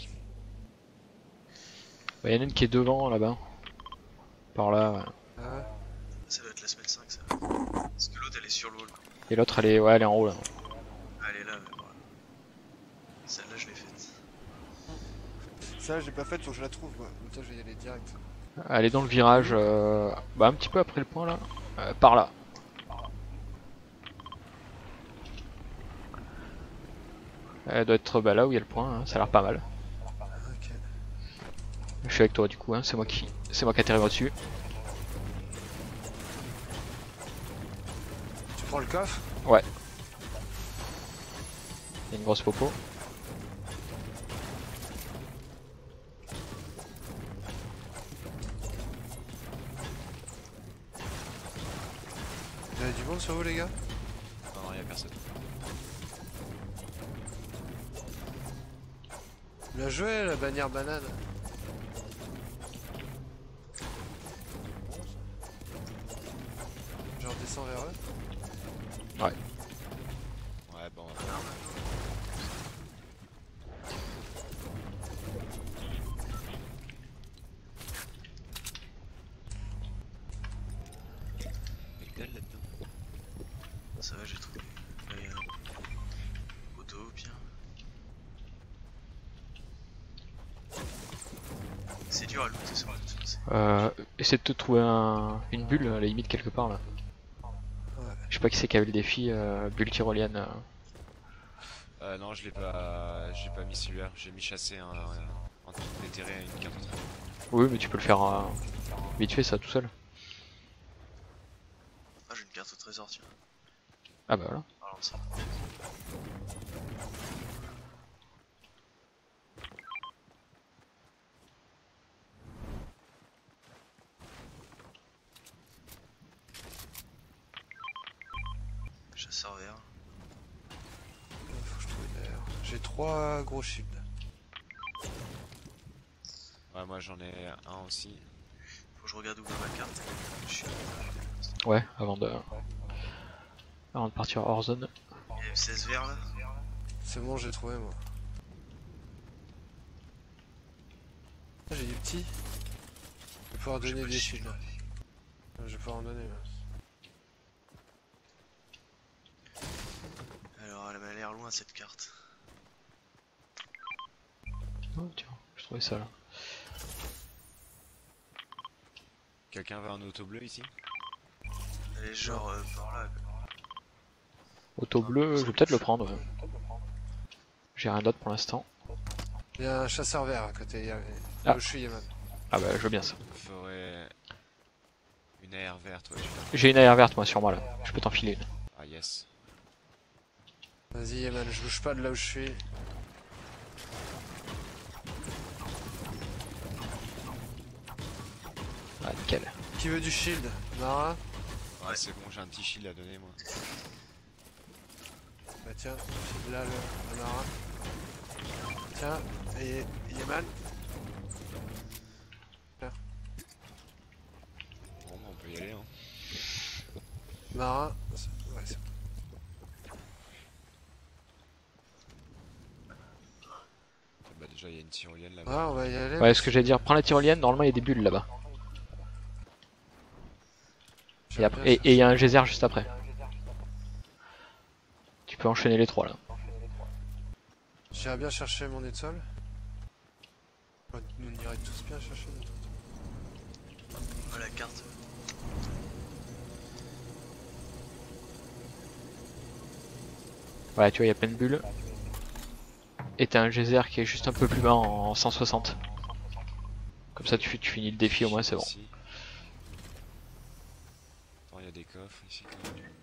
Bah, y en a une qui est devant là-bas. Par là, ouais. Ah ouais. Ça doit être la semaine cinq ça. Parce que l'autre elle est sur le volcan. Et l'autre elle est, ouais, elle est en haut là. Ah, elle est là, ouais, voilà. Celle-là je l'ai faite. Ça j'ai pas fait, faut que je la trouve moi. Autant je vais y aller direct. Elle est dans le virage, euh, bah un petit peu après le point là. Euh, par là. Elle doit être bah, là où il y a le point, hein. Ça a l'air pas mal. Ok. Je suis avec toi du coup, hein. C'est moi qui, c'est moi qui atterris au-dessus. Tu prends le coffre? Ouais. Il y a une grosse popo. Il y a du monde sur vous les gars? Non, non, y'a personne. Bien joué la bannière banane. Je redescends vers eux. Ouais. Ouais, bon, on va faire. Avec dalle là-dedans. Ça va, j'ai trouvé. Ouais, euh, auto, bien. C'est dur à looter sur la toute Euh, essaie de te trouver un, une bulle à la limite quelque part là. Ouais. Je sais pas qui c'est qui avait le défi, euh, bulle tyrolienne. euh. Euh, non, je l'ai pas, j'ai pas mis celui-là. J'ai mis chasser un, un, un truc déterré à une carte au trésor. Oui, mais tu peux le faire euh, vite fait ça tout seul. Ah, j'ai une carte au trésor, tiens. Ah bah voilà. Parlant de ça. Chasseur vert. Euh, Faut que je trouve une aire. J'ai trois gros shields. Ouais, moi j'en ai un aussi. Faut que je regarde où va ma carte. Je suis... Ouais, avant de, avant de partir hors zone. Il y a M seize vert là. C'est bon, j'ai trouvé moi. Ah, j'ai des petits. Je vais pouvoir J'ai donner pas de des shield. shields. Je vais pouvoir en donner là. Alors elle m'a l'air loin cette carte. Oh tiens, je trouvais ça là. Quelqu'un veut un auto bleu ici? Elle est genre euh, par là. quoi. Auto bleu, je vais peut-être le prendre. Ouais. J'ai rien d'autre pour l'instant. Il y a un chasseur vert à côté, il y a... Ah. Là où je suis Yaman. Ah bah je veux bien ça. Ferait une A R verte, ouais. J'ai une A R verte moi sur moi là, je peux t'en filer une. Ah yes. Vas-y Yaman, je bouge pas de là où je suis. Ah nickel. Qui veut du shield? Mara? Ouais, c'est bon, j'ai un petit shield à donner moi. Bah tiens, là le, le Mara. Tiens, et Yaman. Bon, bah, on peut y aller. Hein. Mara. Ouais, c'est Bah, déjà, il y a une tyrolienne là-bas. Ah, on va y aller. Ouais, ce que j'allais dire, prends la tyrolienne, normalement il y a des bulles là-bas. Et après- et et il y a un geyser juste après. Tu peux enchaîner les trois là. J'irais bien chercher mon étoile. Ouais, nous on irait tous bien chercher notre étoile. Ouais, la carte. Ouais, tu vois, il y a plein de bulles. Et t'as un geyser qui est juste un peu plus bas en cent soixante. Comme ça, tu, tu finis le défi au moins, c'est bon. Ici. Attends, il y a des coffres ici. quand même.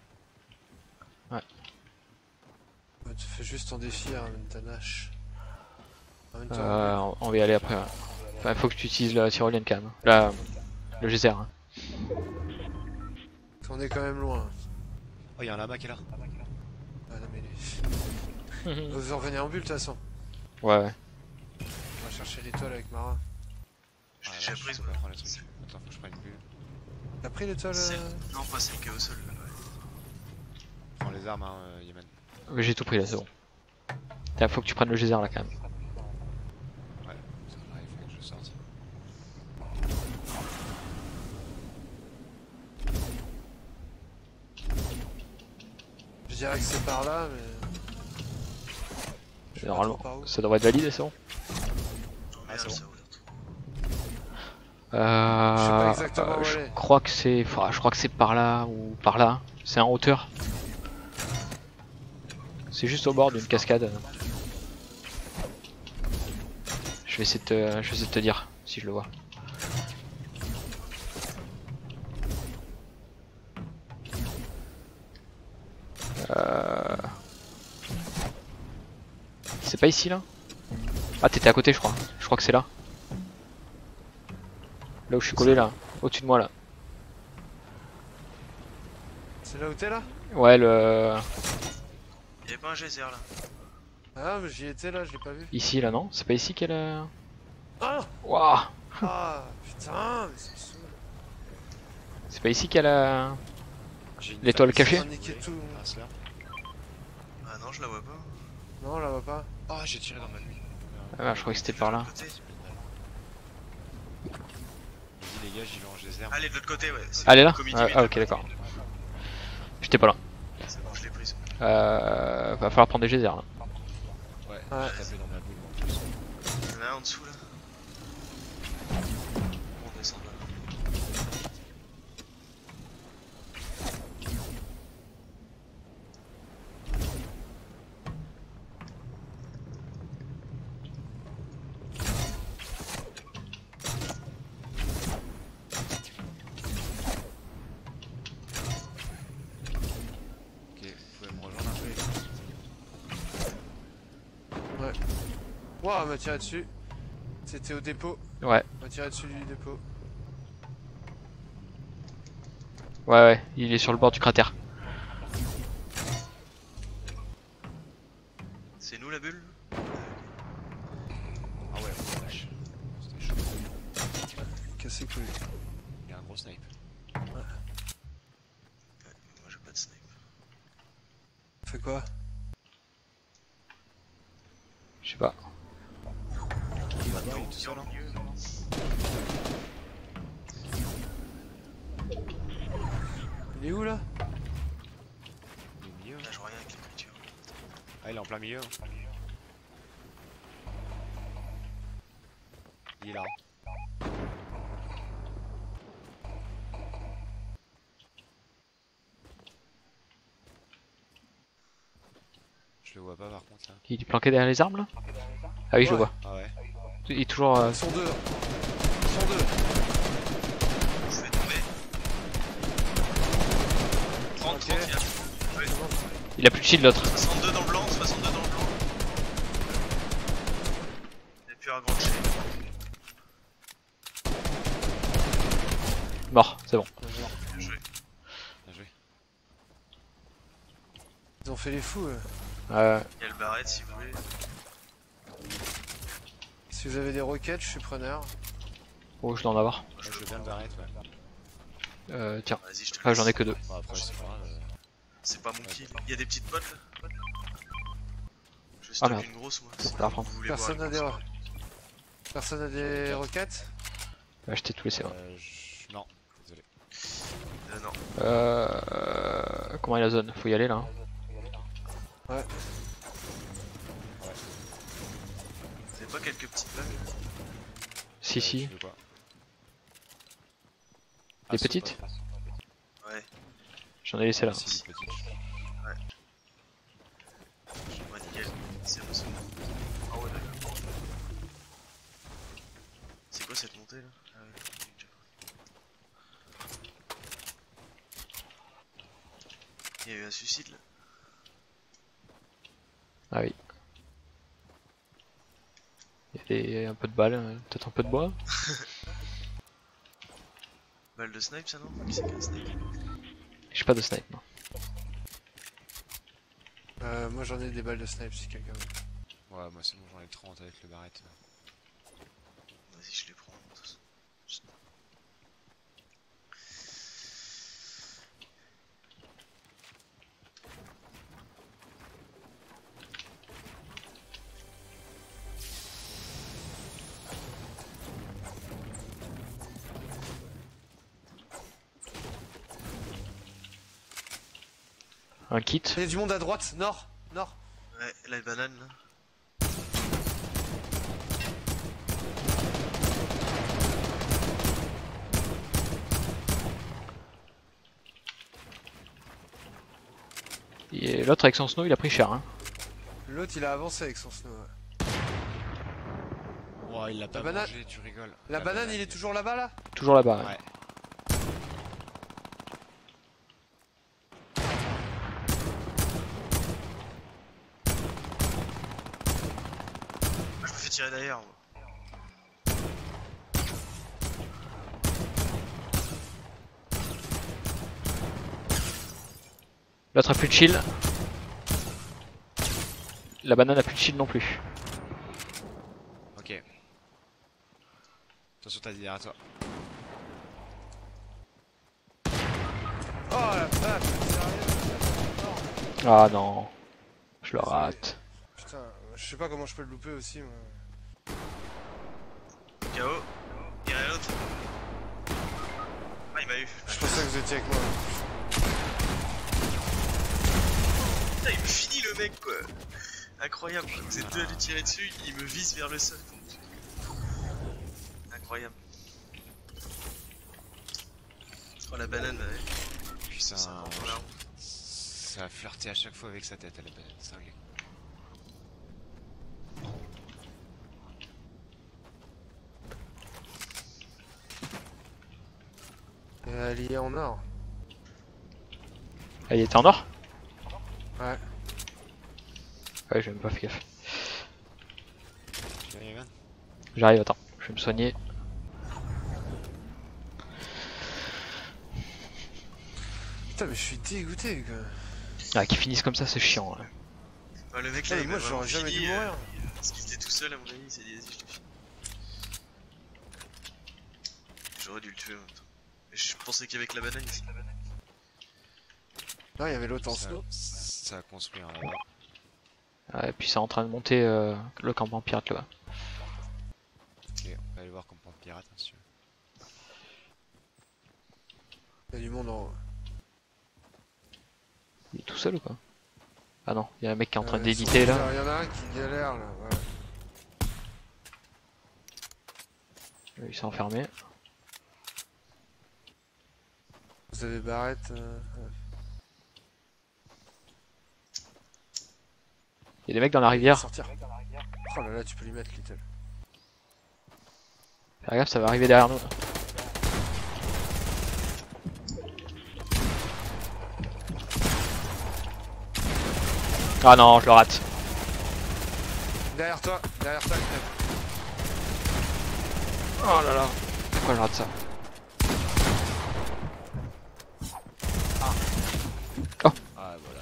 Ouais, tu fais juste ton défi, ramène ta nage. Ramène-toi. Euh, on- on va y aller après. Ouais. Enfin, faut que tu utilises la tyrolienne quand même. Là, le geyser. Hein. On est quand même loin. Oh, il y a un lama qui est là. Ah non mais les... On veut revenir en bulle de toute façon. Ouais, ouais. On va chercher l'étoile avec Mara. Je l'ai Ah, déjà là, je prise, sais moi. pas prendre les trucs. Attends, faut que je prenne une bulle. T'as pris l'étoile Celle- euh... Non, pas celle qui est au sol. Ouais. Prends les armes, hein, euh, Yemen. Mais j'ai tout pris là, c'est bon. Tiens, faut que tu prennes le geyser là quand même. Ouais, ça va, il faut que je sorte. Je dirais que c'est par là, mais... Je sais pas Normalement, trop par où. ça devrait être validé, c'est bon. Oh, Ah, merde, c'est bon. ça ouvre. Euh, Je sais pas exactement euh, où je aller. crois que c'est, enfin, je crois que c'est par là ou par là. C'est en hauteur. C'est juste au bord d'une cascade. Je vais essayer de te, je vais essayer de te dire si je le vois. Euh... C'est pas ici là? Ah, t'étais à côté, je crois. Je crois que c'est là. Là où je suis collé là, au-dessus de moi là. C'est là où t'es là? Ouais, le... Y'avait pas un geyser là. Ah mais j'y étais là, je l'ai pas vu. Ici là, non? C'est pas ici qu'elle a... Ah Waouh! Ah putain, mais ça me saoule. C'est pas ici qu'elle a... J'ai une L'étoile falaise. cachée? On a niqué tout. Ah, c'est là. Ah non, je la vois pas. Non, on la voit pas. Oh, j'ai tiré dans ma nuit. Ah, je crois que c'était par là. Côté. Vas-y les gars, j'y vais en geyser. Allez, de l'autre côté, ouais. c'est Elle est là? commis Ah, dix ah, minutes. ok, d'accord. J'étais pas là. C'est bon, je l'ai prise. Euh... Va falloir prendre des geysers là. Ouais, Ouais. j'ai tapé dans ma bulle moi, en plus. Il y en a un en dessous là. On descend là. Ok, vous pouvez me rejoindre un peu les gars. Ouais. Ouah, on m'a tiré dessus. C'était au dépôt. Ouais, On m'a tiré dessus du dépôt. ouais, ouais, il est sur le bord du cratère. C'est nous la bulle? Ah ouais, oh, vache. C'était chaud. Cassé couille. Il y a un gros snipe. Ouais, mais moi j'ai pas de snipe. Fais quoi? Je sais pas. Il va dedans, il est tout seul, hein. Il est où là? Il est au milieu. Là, je vois rien avec les cultures. Ah, il est en plein milieu. hein. Il est là. Je le vois pas par contre là. Il est planqué derrière les arbres là? Ah oui, je le Ouais. vois. Ah ouais. Il est toujours. Euh... Ils sont deux. Ils sont deux. Je vais tomber. trente, Ok. trente, il y a. Ouais. Il a plus de shield l'autre. soixante-deux dans le blanc, soixante-deux dans le blanc. Il a plus un grand chien. Mort, c'est bon. Bien joué. Bien joué. Ils ont fait les fous. euh. Euh, Il y a le barrette si vous voulez. Si vous avez des roquettes, je suis preneur. oh, je dois en avoir. Ouais, je veux bien le barrette, ouais. Euh, tiens. Vas-y, je te Ah, laisse. j'en ai que deux. Bon, après, c'est pas grave. euh, C'est pas mon kill. Il y a des petites potes là. Je vais Ah, stocker merde. une grosse moi. Ça va reprendre. Vous voulez Personne voir n'a les des, grosses, Personne n'a des roquettes. Ouais, je t'ai tout laissé. Ouais. euh, je- Non, désolé. Euh, non. Euh... Comment est la zone? Faut y aller là. Hein. Ouais. Vous avez pas quelques petites balles? Si, Euh, si. tu veux quoi? Des Ah, c'est petites? pas- Ouais. J'en ai laissé là. Si, des petites. Ouais, nickel. C'est bon, c'est bon. Ah ouais, d'accord. C'est quoi cette montée là? Ah ouais, il est déjà parti. Il y a eu un suicide là. Ah oui. Il y a des... un peu de balles, euh, peut-être un peu de bois. Balle de snipe ça non? Qui c'est qu'un snipe? J'ai pas de snipe. Non. Euh, moi j'en ai des balles de snipe si quelqu'un veut. Ouais, moi c'est bon, j'en ai trente avec le barrette. Vas-y, je les prends. de toute façon. Un kit. Il y a du monde à droite, nord, nord. Ouais, la banane là. Et l'autre avec son snow, il a pris cher. Hein. L'autre il a avancé avec son snow. ouais. Oh, il l'a pas banane- mangé, tu rigoles. La, banane, il est toujours là-bas là? Toujours là-bas. Ouais. Ouais. Moi, je me fais tirer derrière. Moi. L'autre a plus de shield. La banane a plus de shield non plus. Ok. Attention, t'as dit derrière toi. Oh la vache, sérieux? Ah non. Je le rate. Putain, je sais pas comment je peux le louper aussi. Moi. K O. Derrière l'autre. Ah, il m'a eu. Je pensais que vous étiez avec moi. Putain, il me finit le mec quoi. Incroyable. Vous êtes deux à lui tirer dessus, il me vise vers le sol. Incroyable. Oh la banane. Ouais. Putain, C'est vraiment la honte. ça a flirté à chaque fois avec sa tête, elle est cinglée. Euh, elle y est en or. Ah, il était en or? Ouais. Ouais, j'ai même pas fait gaffe. Tu vois, Yaman? J'arrive, attends. Je vais me soigner. Putain, mais je suis dégoûté quoi. Ah, qu'ils finissent comme ça, c'est chiant. Hein. Bah, le mec Ah, là, mais il moi m'a j'aurais vraiment jamais dû fini, euh, mourir. Parce qu'il était tout seul à mon avis, il s'est dit vas-y je te finis. J'aurais dû le tuer en même temps. Mais je pensais qu'avec la banane ici. Non, il y avait l'autre en Ça, snow. ça a construit un là-bas. Ouais, et puis c'est en train de monter euh, le campement pirate là-bas. Ok, on va aller voir comme point pirate, hein, si tu veux. Il y a du monde en haut. Il est tout seul ou pas? Ah non, il y a un mec qui est en train Euh, d'éditer là. Il y en a un qui galère là. Ouais. Il s'est enfermé. Vous avez barrette. Euh... Il y a des mecs dans la rivière. Sortir. Oh là là, tu peux lui mettre Little. Fais gaffe, ça va arriver derrière nous. Là. Ah non, je le rate. Derrière toi, derrière toi, Little. Oh là là. Pourquoi je rate ça? Ah voilà.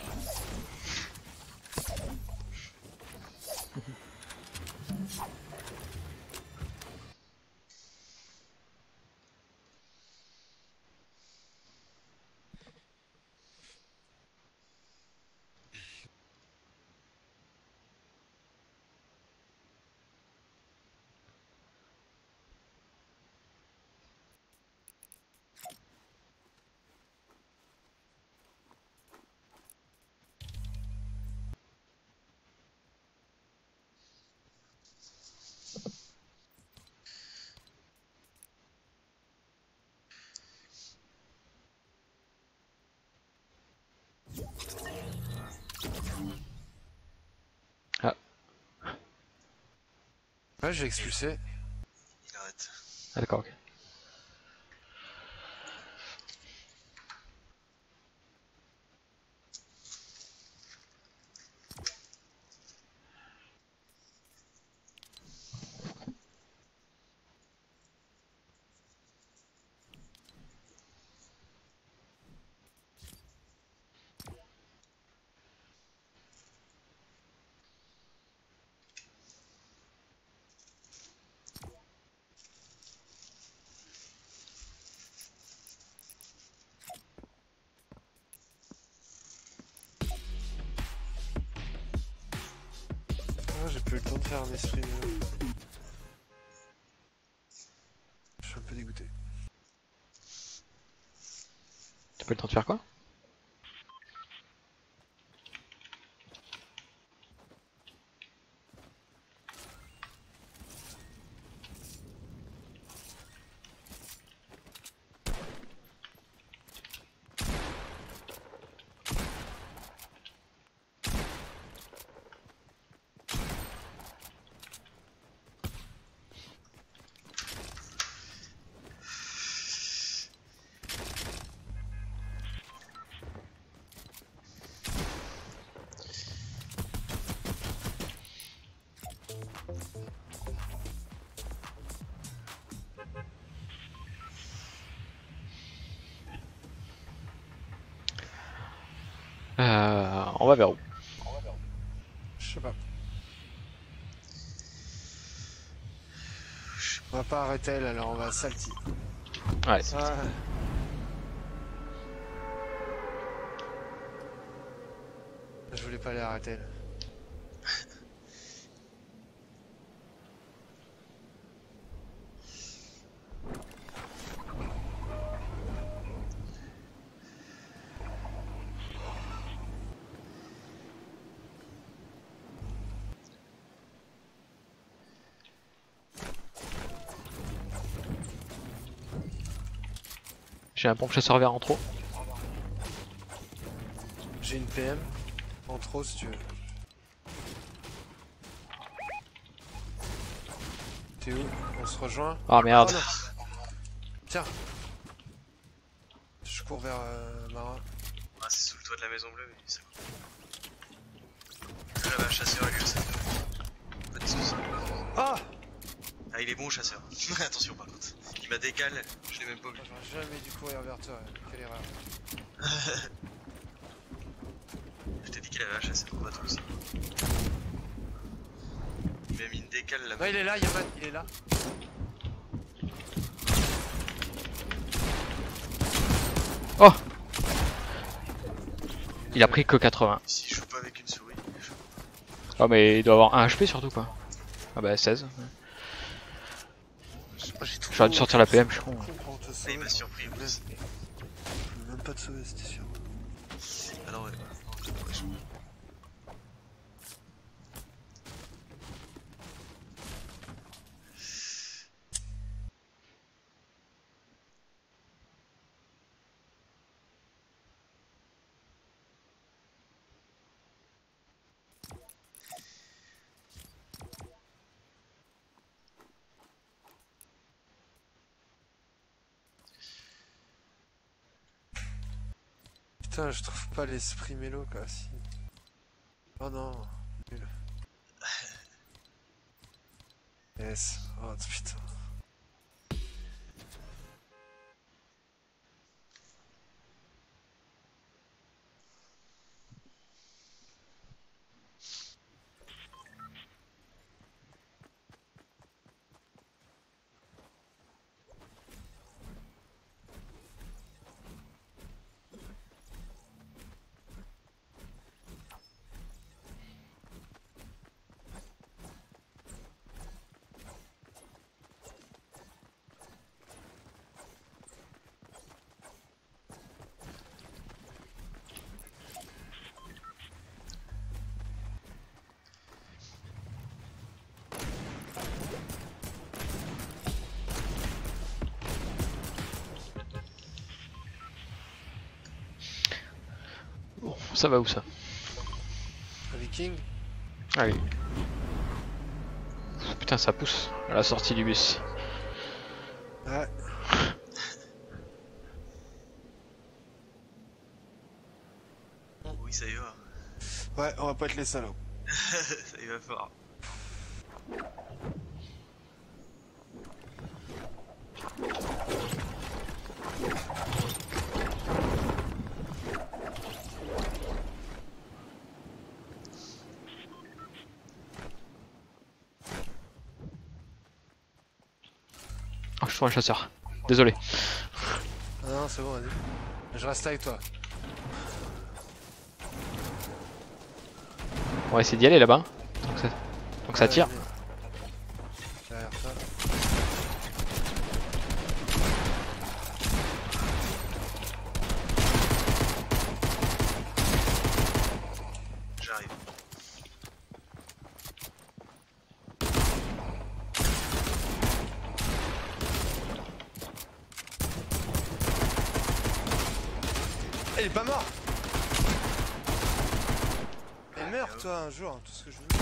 Ah, Ouais, j'ai expulsé. Il arrête. ah d'accord, ok. Ah, j'ai plus eu le temps de faire un esprit. Euh... Je suis un peu dégoûté. T'as pas le temps de faire quoi? Euh, on va vers où? Je sais pas. On va pas arrêter elle, alors on va salty. Ouais. Ah. Je voulais pas aller arrêter elle. J'ai un pompe chasseur vert en trop. J'ai une P M en trop si tu veux. T'es où? On se rejoint? Ah merde. Oh, non. Tiens. Je cours vers euh, Mara. Ah, c'est sous le toit de la maison bleue, mais c'est bon. J'avais un chasseur avec lui, ça. Pas de soucis. Ah! Ah, il est bon, chasseur. Attention, par contre. Il m'a décalé, je l'ai même pas vu. J'aurais jamais dû courir vers toi, quelle erreur. Je t'ai dit qu'il avait un chasseur, on va tous. Il m'a mis une décale là-bas. Non, il est là, Yaman, il est là. Oh! Il a pris que quatre-vingts. Si je joue pas avec une souris, je... Oh mais il doit avoir un H P surtout quoi. Ah bah seize. J'aurais dû sortir la P M, je crois. Ah, il m'a surpris. Je peux même pas te sauver, c'était sûr. Ah non, ouais. Putain, je trouve pas l'esprit mélo quoi. Si. Oh non, nul. Yes. Oh putain. Bon, ça va où ça? Un viking. Allez. Putain, ça pousse à la sortie du bus. Ouais. Oui, ça y va. Ouais, on va pas être les salauds. Ça y va fort. Oh, je trouve un chasseur. Désolé. Ah non, c'est bon, vas-y. Je reste avec toi. On va essayer d'y aller là-bas. Donc ça, donc ça Ouais, tire. vas-y. Derrière toi. J'arrive. Eh, il est pas mort. Mais meurs toi un jour, tout ce que je veux.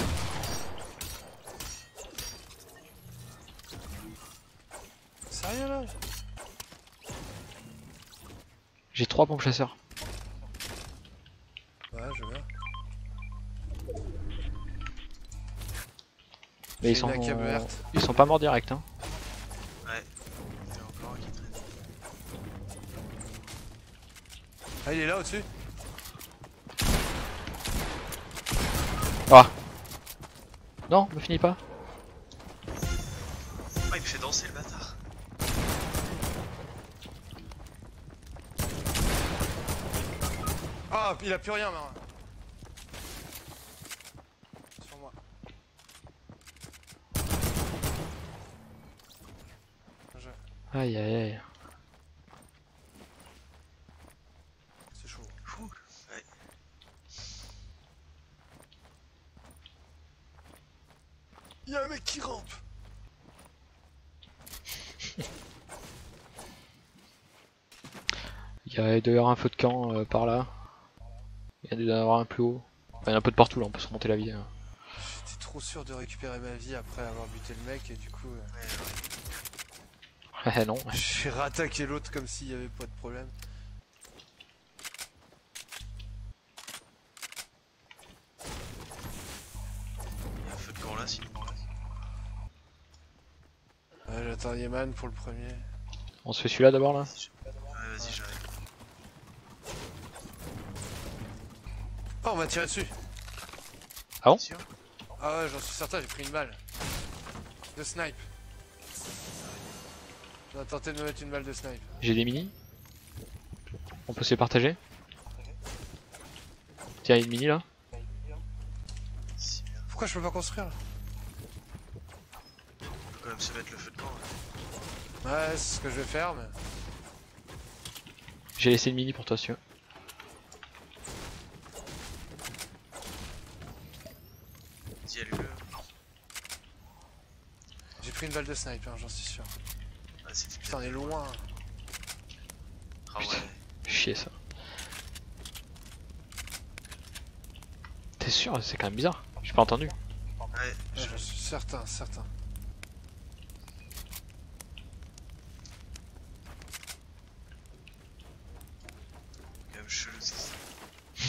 Sérieux là? J'ai trois pompes chasseurs. Ouais, je veux. Mais J'ai ils sont, une A K verte. ils sont pas morts direct. Hein. Ouais. Il y en a encore un qui traîne. Ah, il est là au-dessus. Ah. Non, me finis pas. Ah, il me fait danser le bâtard. Ah, il a plus rien, Marin. Sur moi. Je... Aïe aïe aïe. C'est chaud. Fou. Ouais. Il y a un mec qui rampe. Il y a d'ailleurs un feu de camp euh, par là. Il y a d'en avoir un plus haut. Enfin, il y en a un peu de partout là, on peut se remonter la vie. Hein. J'étais trop sûr de récupérer ma vie après avoir buté le mec et du coup... euh, Ouais, ouais. non. j'ai rattaqué l'autre comme s'il y avait pas de problème. Il y a un feu de camp là, sinon. Ouais, j'attends Yeman pour le premier. On se fait celui-là d'abord là. Ouais, vas-y, j'arrive. Oh, on m'a tiré dessus. Ah bon? Sûr? Ah ouais, j'en suis certain, j'ai pris une balle. De snipe. On a tenté de me mettre une balle de snipe. J'ai des minis. On peut se les partager. Tiens, il y a une mini là. Si bien. Pourquoi je peux pas construire là? On peut quand même se mettre le feu de camp. Ouais. Ouais, c'est ce que je vais faire, mais... J'ai laissé une mini pour toi si tu veux. Vas-y, allume-le. J'ai pris une balle de snipe, hein, j'en suis sûr. Ah, c'était Putain, on est loin. Ah ouais. Chier ça. T'es sûr? C'est quand même bizarre. J'ai pas entendu. Ouais, Ouais, je... j'en suis certain, certain. quand même chelou cette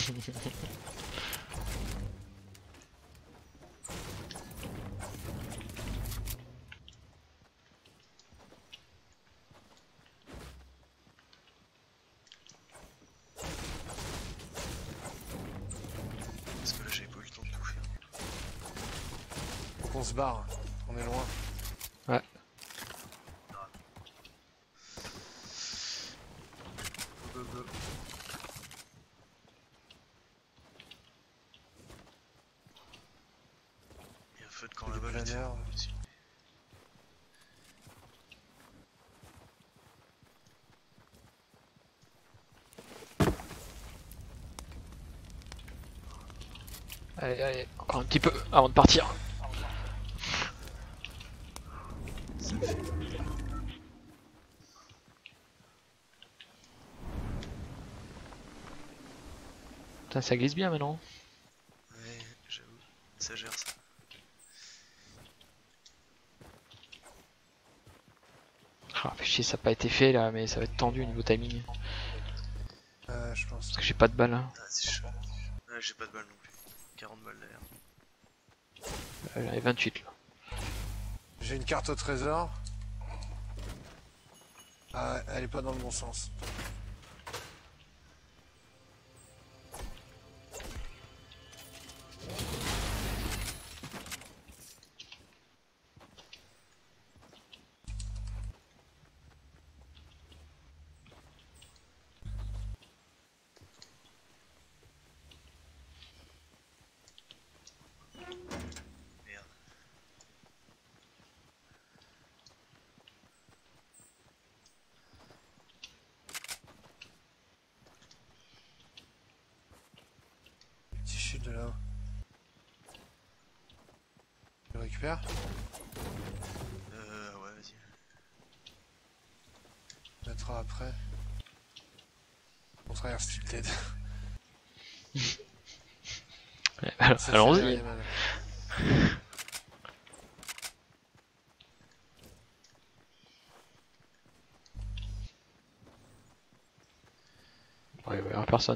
Parce que là j'avais pas eu le temps de tout faire. Faut qu'on se barre, on est loin. Ouais. Go, go, go. Il y a un feu de camp Des là-bas, vite. planeurs. Allez, allez, encore un petit peu avant de partir. Ça me fait. Putain, ça glisse bien maintenant. Ouais, j'avoue. Ça gère ça. Ah, fait chier, ça n'a pas été fait là, mais ça va être tendu au niveau timing. Euh, je pense. Parce que j'ai pas de balles. Hein. Ah, c'est chaud. Ouais, j'ai pas de balles non plus. quarante balles d'ailleurs. Euh, J'en ai vingt-huit là. J'ai une carte au trésor. Ah, elle est pas dans le bon sens. Merde. Petit shield de là-haut. Je le récupère. Euh, ouais, vas-y. On mettra après. On traverse Tilted. Alors, Ça fait allons-y. derrière mal. Ouais, ouais, personne.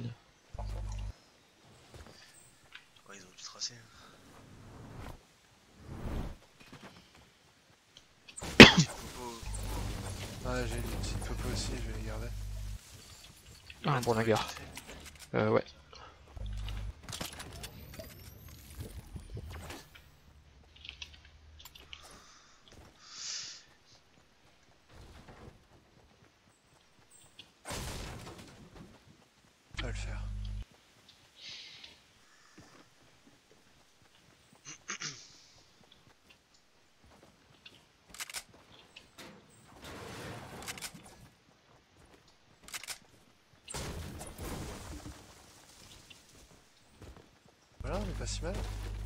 Ouais, ils ont dû tracer. Hein. Petite popo. Ouais, j'ai une petite popo aussi, je vais les garder. Ah, bon, la gare. Euh, ouais. Ça va le faire. Voilà, on est pas si mal.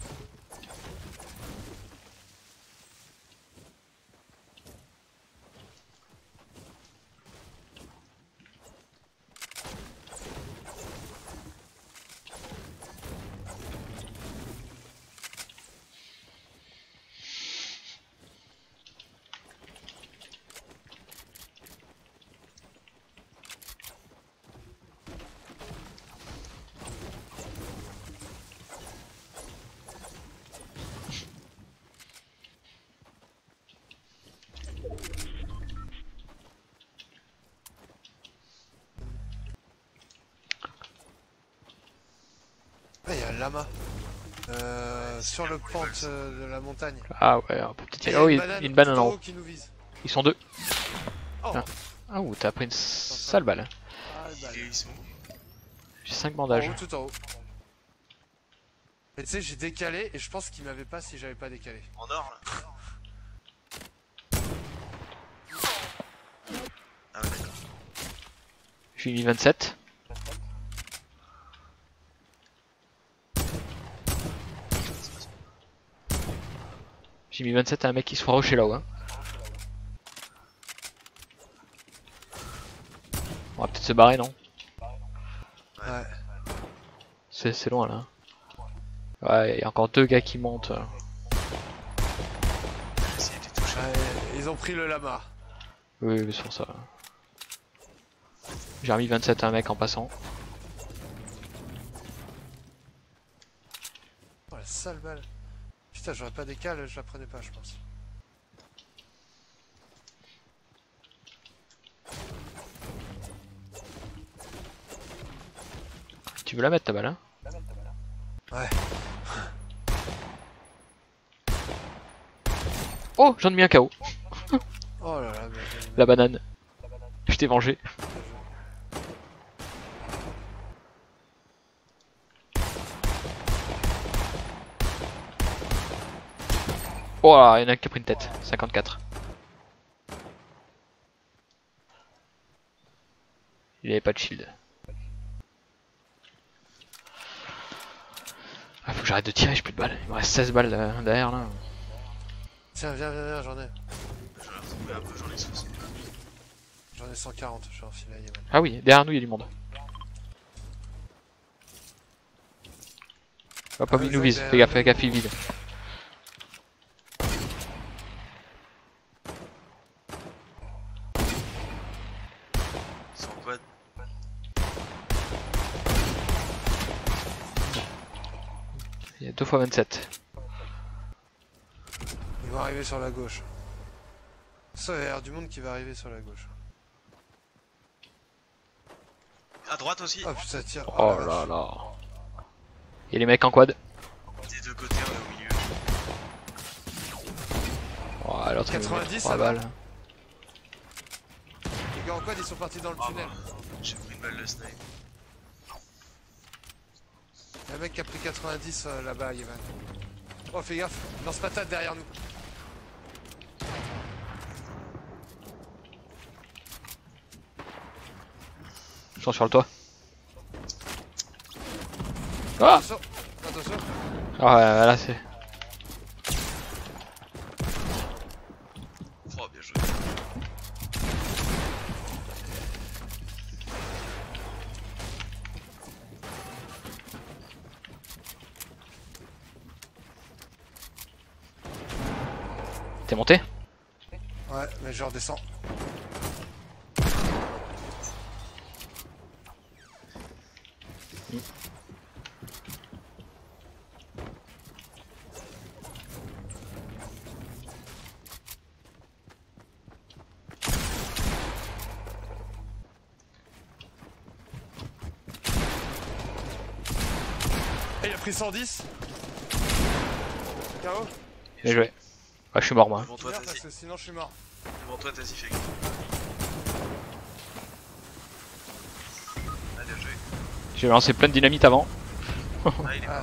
Ah, il y a un lama. Euh, sur le pente euh, de la montagne. Ah ouais, on peut peut-être y Il y aller. a Oh, une il y a banane, une banane tout en en haut. haut qui nous vise. Ils sont deux. Oh, Ah. Ah, ouh, t'as pris une sale balle. ah, balle. Et ils sont où? J'ai cinq En bandages. haut, tout en haut. Mais tu sais, j'ai décalé et je pense qu'il m'avait pas si j'avais pas décalé. En or là? Ah ouais, d'accord. J'ai mis vingt-sept. J'ai mis vingt-sept à un mec qui se fera rusher là-haut. Hein. On va peut-être se barrer, non? Ouais. C'est loin là. Ouais, il y a encore deux gars qui montent. S'il était touché. Ouais, ils ont pris le lama. Oui, oui, c'est pour ça. J'ai remis vingt-sept à un mec en passant. sale balle. Putain, j'aurais pas décalé, je la prenais pas, je pense. Tu veux la mettre ta balle, hein? Ouais. Oh, j'en ai mis un K O. Oh là là, bah, La banane. Je t'ai vengé. Oh là, il y en a un qui a pris une tête. cinquante-quatre. Il avait pas de shield. Ah, faut que j'arrête de tirer, j'ai plus de balles. Il me reste seize balles euh, derrière là. Tiens, viens, viens, viens, j'en ai. J'en ai retrouvé un peu, j'en ai soixante. J'en ai cent quarante, je suis enfilé à Yemen. Ah oui, derrière nous il y a du monde. Hop, hop, Ah, il nous ça, vise. derrière Fais gaffe, nous. fais gaffe, il vide. Ils sont en quad. Il y a deux fois vingt-sept. Ils vont arriver sur la gauche. Ça, il va y avoir du monde qui va arriver sur la gauche. À droite aussi. Hop, ça tire. Oh la là vache. là. Il y a les mecs en quad. Des deux côtés, on est au milieu. Oh, l'autre il me met quatre-vingt-dix, trois ça va. balles. Les gars en quad, ils sont partis dans le Ah, tunnel. bah, j'ai pris une balle de snipe. Il y a un mec qui a pris quatre-vingt-dix euh, là-bas à Yemen. Oh, fais gaffe, lance patate derrière nous. Ils sont sur le toit. Ah, Attention, attention. ah ouais, là c'est. Oh, bien joué. T'es monté? Ouais, mais je redescends. Et il a pris cent dix. K O. Bien joué. Ouais, je suis mort moi. Devant toi, Merde, Tazi. parce que sinon je suis mort. Devant toi, Tazi, fais gaffe. Ah, bien joué. J'ai lancé plein de dynamite avant. Ah, il est Ah. mort.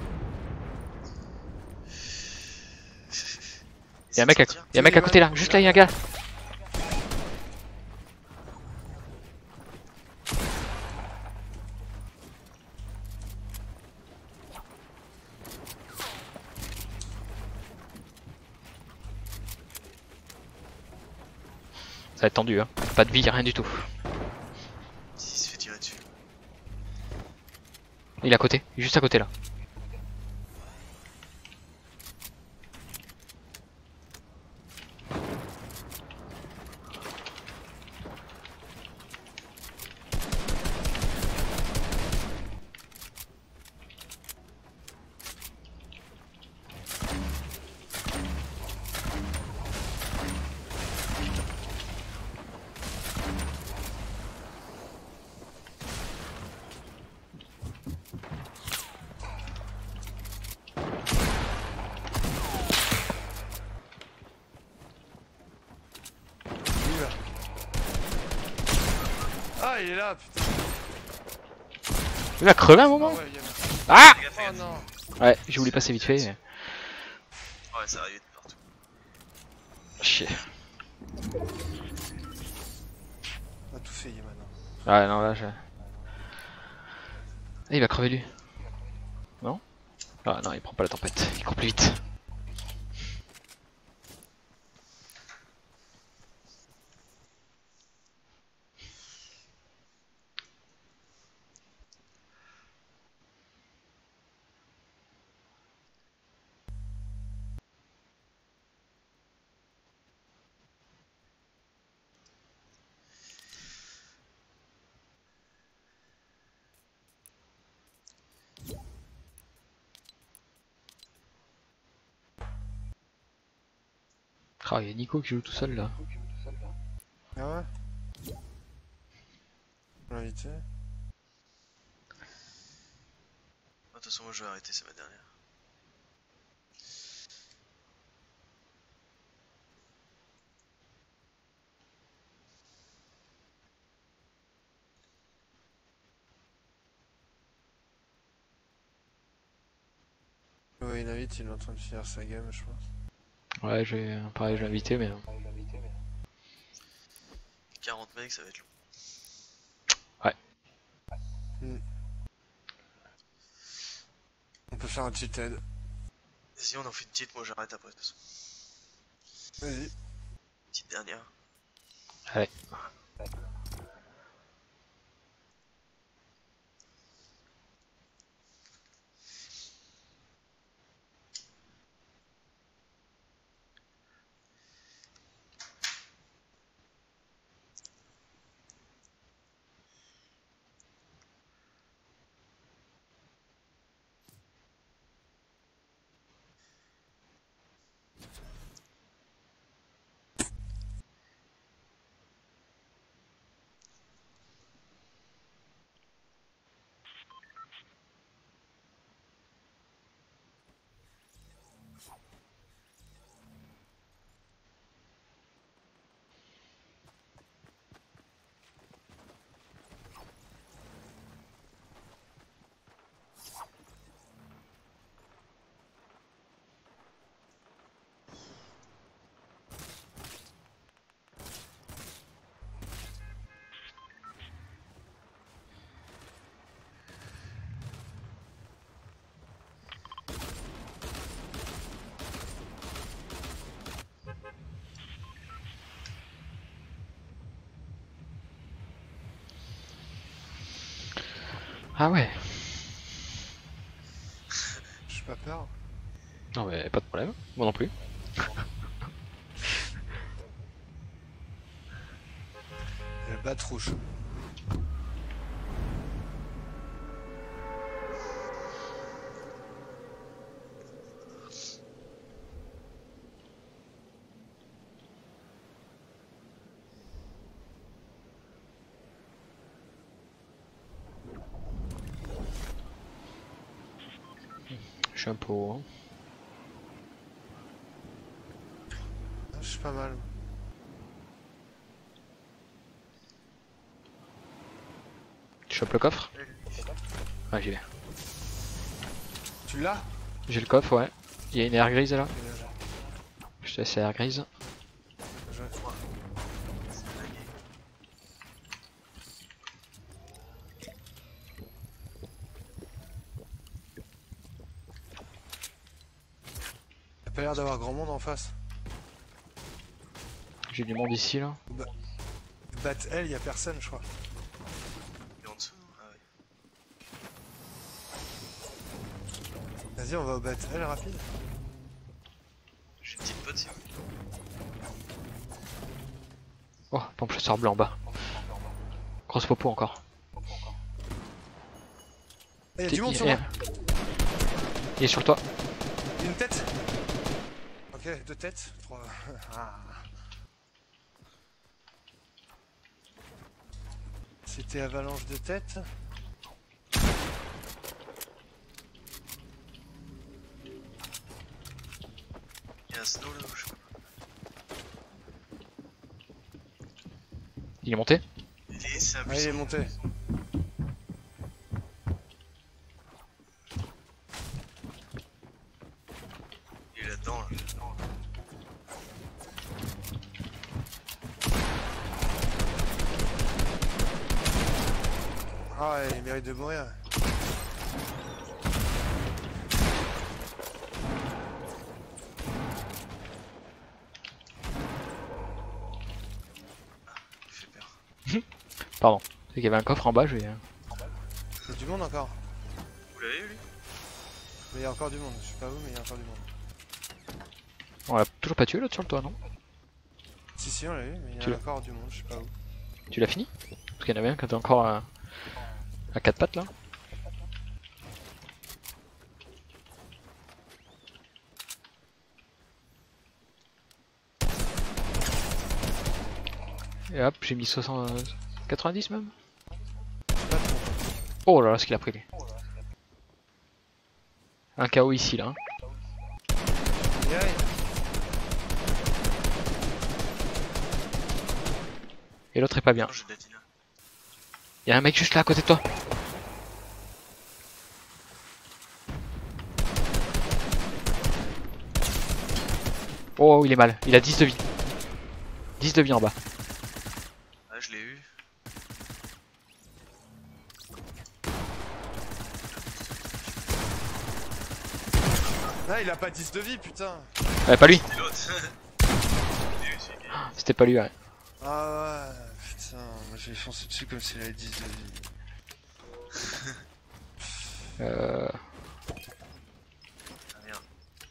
Y'a un mec à, y a un mec à côté là, juste là y'a un gars. Ça va être tendu hein, pas de vie, rien du tout. Il se fait tirer dessus. Il est à côté, il est juste à côté là. Lui, là. Ah, il est là, putain. Il a crevé un Ah moment. ouais, il y a... Ah Fais gaffe, Oh Tazi. non. ouais, j'ai voulu passer vite fait. mais- Ouais, ça arrive de partout. Chier. On a tout fait, Yemen. Ouais non là je... Ah, il va crever lui. Non? Ah non, il prend pas la tempête, il court plus vite. Ah, il y a Nico qui joue tout seul là. Ah ouais? On l'a invité. De toute façon, moi je vais arrêter, c'est ma dernière. Ouais, il invite, il est en train de finir sa game, je pense. Ouais, j'ai pareil, j'ai invité, mais quarante mecs, ça va être long. Hmm. On peut faire un cheated. Vas-y, on en fait une petite, moi j'arrête après de toute façon. Vas-y. Petite dernière. allez. Ah ouais. Je suis pas peur. Non mais pas de problème, moi non plus. Le batrouche. Je suis un peu haut, hein. Ah, je suis pas mal. Tu chopes le coffre? Ouais, j'y vais. Tu l'as? J'ai le coffre, ouais. Il y a une air grise là. Ok, bien joué. Je te laisse la air grise. Bien joué. C'est lagué. T'as pas l'air d'avoir grand monde en face. J'ai du monde ici là. Bat L, y'a personne, je crois. Et en dessous? Ah ouais. Vas-y, on va au Bat L rapide. J'ai une petite pote si vous voulez. Oh, pompe chasseur blanc en bas. Grosse popo encore. Eh, y'a du monde Il- sur il- moi. Il est sur toi. Y'a une tête. Ok, deux têtes. Trois. Ah. C'était avalanche de têtes. Il y a un snow là où je sais pas. Il est monté. Il est, c'est un Ah, il est buisson. monté. Il est là-dedans là. Ah, il mérite de mourir. Il fait peur. Pardon. C'est qu'il y avait un coffre en bas, je vais. Il y a du monde encore. Vous l'avez eu lui? Mais il y a encore du monde. Je sais pas où, mais il y a encore du monde. On l'a toujours pas tué l'autre sur le toit, non? Si, si, on l'a eu, mais il y Tu a l'as- encore du monde. Je sais pas où. Tu l'as fini? Parce qu'il y en avait un qui était encore à, à quatre pattes là. Et hop, j'ai mis soixante... quatre-vingt-dix même. Oh là là, ce qu'il a pris lui. Un K O ici là. Hein. Aïe, aïe. Et l'autre est pas bien. Non, j'ai de la dina. Y'a un mec juste là à côté de toi. Oh, il est mal. Il a dix de vie. dix de vie en bas. Ah, je l'ai eu. Ah, il a pas dix de vie, putain. Ouais, pas lui. C'est l'autre. Je l'ai eu, celui-là. C'était pas lui, ouais. Ah ouais, putain, moi j'ai foncé dessus comme s'il avait dix de vie. Euh... Ah, merde.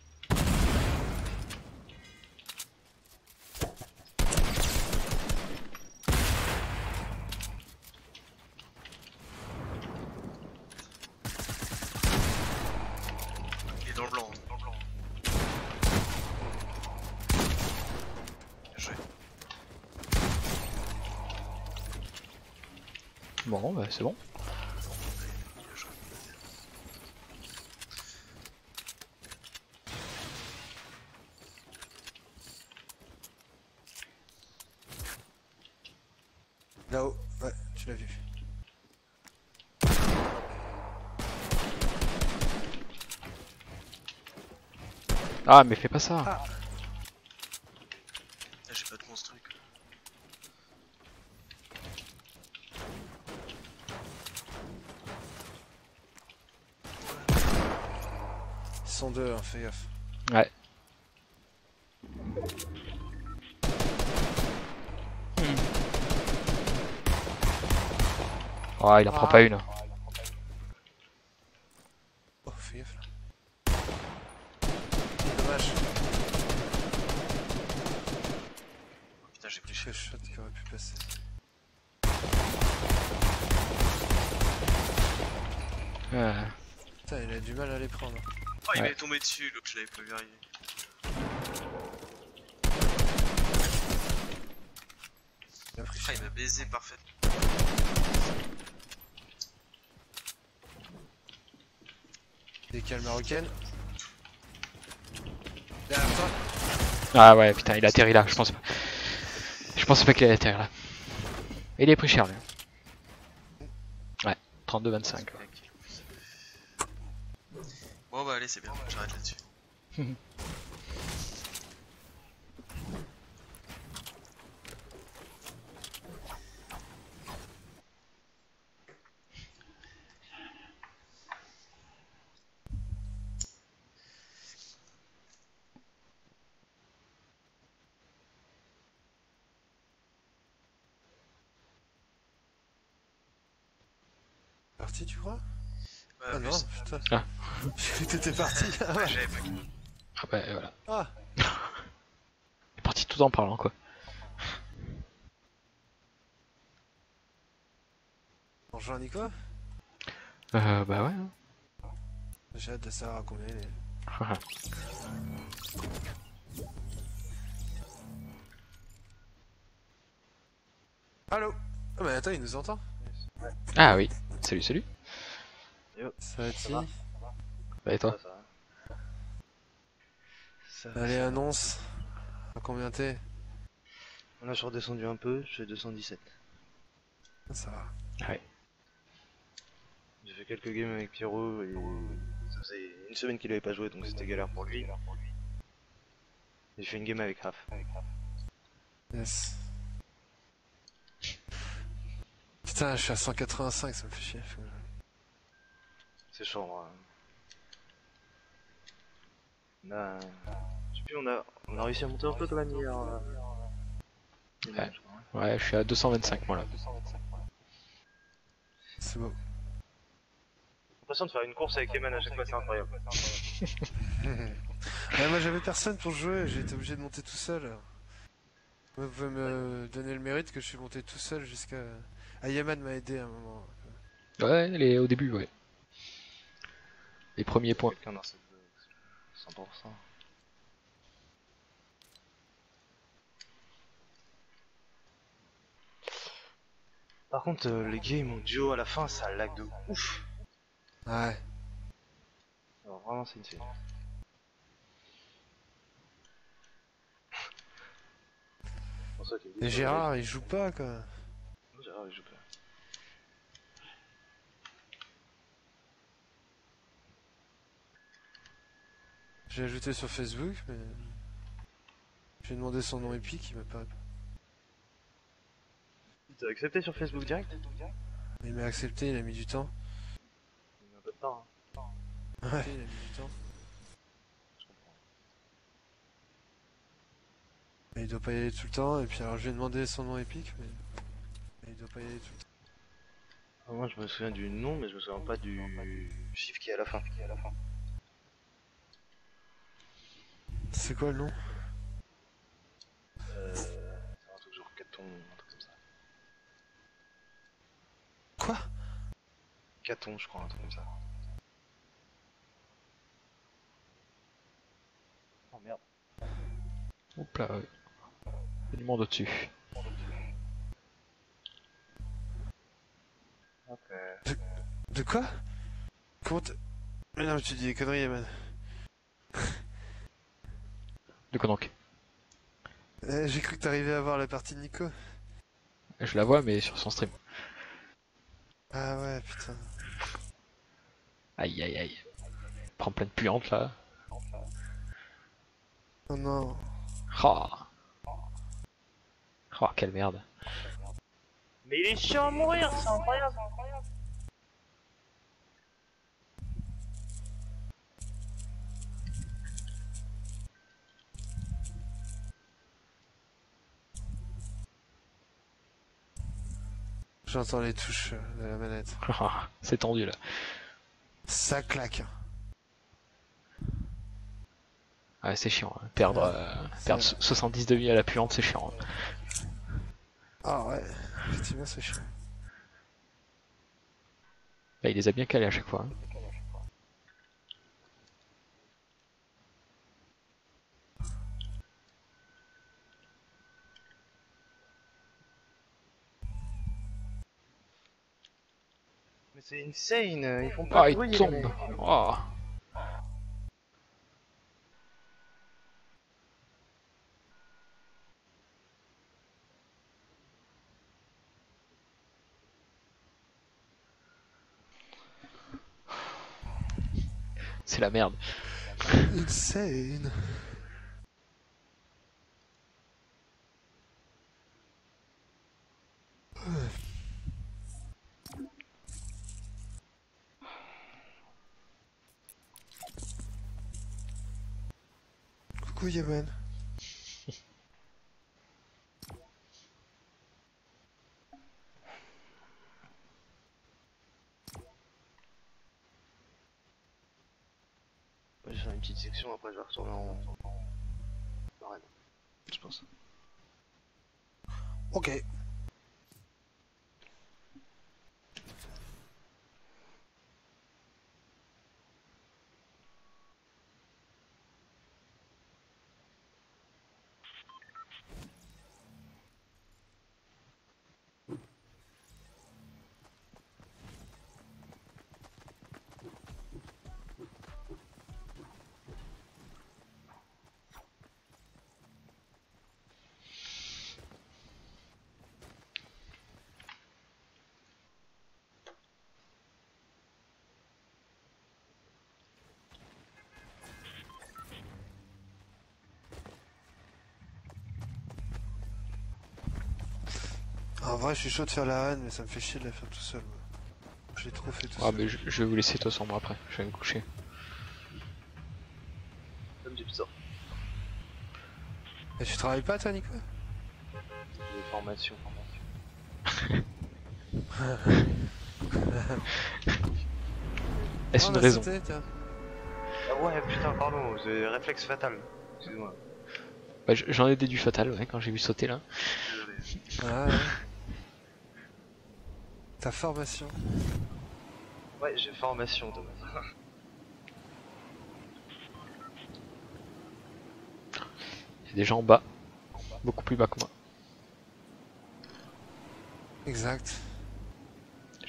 Il est dans le blanc. hein, Dans le blanc. Bien joué. Bon, bah c'est bon. Bien joué. Là-haut, ouais, tu l'as vu. Ah, mais fais pas ça. Ah. Ah, j'ai pas de monstre truc. Ils sont deux, hein, fais gaffe. Ouais. Oh, il en prend Ah. pas une. Oh, fais gaffe là. Dommage. Putain, j'ai pris Quel shot qui aurait pu passer. Ouais. Putain, il a du mal à les prendre. Oh, il Ouais. m'est tombé dessus, l'autre, je l'avais pas vu arriver. Il a pris Ah, cher. il m'a baisé parfait. Décale marocaine. Derrière toi. Ah ouais, putain, il a atterri là, je pense pas. Je pense pas qu'il allait atterrir là. Et il est pris cher lui. Ouais, trente-deux vingt-cinq. Bon bah allez, c'est bien, j'arrête là-dessus. Parti, tu crois? Ouais, Ah en non, plus, putain. Ah. J'ai cru que t'étais parti. Ah ouais. j'avais pas compris. Ah bah voilà. Ah. Il est parti tout en parlant quoi. On rejoint Nico? Euh, bah ouais. hein. J'ai hâte de savoir à combien il est. Allô? Ah mais attends, il nous entend? Ah oui, salut, salut. Ça va, Ti? Bah et toi? Allez, annonce. À combien t'es? Là, je suis redescendu un peu, je fais deux cent dix-sept. Ça va. Ouais. J'ai fait quelques games avec Pierrot et ça faisait une semaine qu'il avait pas joué donc c'était galère pour lui. Et j'ai fait une game avec Raph. Yes. Putain, je suis à cent quatre-vingt-cinq, ça me fait chier. Faut que je- C'est chaud. Hein. On a... Je sais plus, on a... on a réussi à monter un peu quand même hier. euh, hier, Ouais. je crois, hein. Ouais, je suis à deux cent vingt-cinq moi là. C'est beau. J'ai l'impression de faire une course avec Eman à chaque fois, c'est incroyable. Ouais, moi j'avais personne pour jouer, j'ai été obligé de monter tout seul. Vous pouvez me donner le mérite que je suis monté tout seul jusqu'à... Ah, Yaman m'a aidé à un moment. Ouais, les... au début, ouais. Les premiers points. Quelqu'un dans cette box. cent pour cent. Par contre, euh, les games en duo à la fin, ça lag de ouf. Ouais. Alors vraiment, c'est une série. François qui me dit, Et sur Gérard, il joue pas quoi. le- Non, Gérard, il joue pas. J'ai ajouté sur Facebook, mais j'ai demandé son nom épique, il m'a pas répondu. T'as accepté sur Facebook direct? Il m'a accepté, il a mis du temps. Il met un peu de temps. Hein. Ouais, il a mis du temps. Je comprends. Mais il doit pas y aller tout le temps, et puis alors je lui ai demandé son nom épique, mais, mais il doit pas y aller tout le temps. Ah, moi, je me souviens du nom, mais je me souviens pas du chiffre qui est à la fin. C'est quoi le nom? Euh, c'est un truc genre Caton, un truc comme ça. Quoi? Caton, je crois, un truc comme ça. Oh merde. Hop là, ouais. Il y a du monde au-dessus. Ok. De quoi? Comment t'as... Mais non, mais tu dis des conneries, man. De quoi donc? Euh, j'ai cru que t'arrivais à voir la partie de Nico. Je la vois, mais sur son stream. Ah ouais, putain. Aïe aïe aïe. Prends plein de puantes là. Oh non. Oh. Oh, quelle merde. Mais il est chiant à mourir, c'est incroyable. J'entends les touches euh, de la manette. C'est tendu là. Ça claque. Ouais, c'est chiant. Hein. Perdre, euh, perdre Ça- soixante-dix de vie à la puante, c'est chiant. Hein. Ah ouais, effectivement c'est chiant. Là, il les a bien calés à chaque fois. Hein. Mais c'est insane, ils font pas Ah, de il bruit, les tombe. mecs. Oh. C'est la merde. Insane. Coucou Yaman. Ouais, je vais faire une petite section, après je vais retourner en... en arène. Je pense. Ok. En vrai, je suis chaud de faire la reine, mais ça me fait chier de la faire tout seul. Moi. Je l'ai trop fait tout Ah, seul. mais je, je vais vous laisser toi sans moi après. Je vais me coucher. Comme j'ai ça. Et tu travailles pas, toi, Nico? J'ai des formations. Est-ce Oh, une on a raison? sauté, tiens. Ah ouais, putain, pardon, j'ai réflexe fatal. Excuse-moi. Bah, je- j'en ai déduit fatal ouais, quand j'ai vu sauter là. Désolé. Ah, ouais. Ta formation. Ouais, j'ai formation, Thomas. Il y a des gens en bas. Beaucoup plus bas que moi. Exact.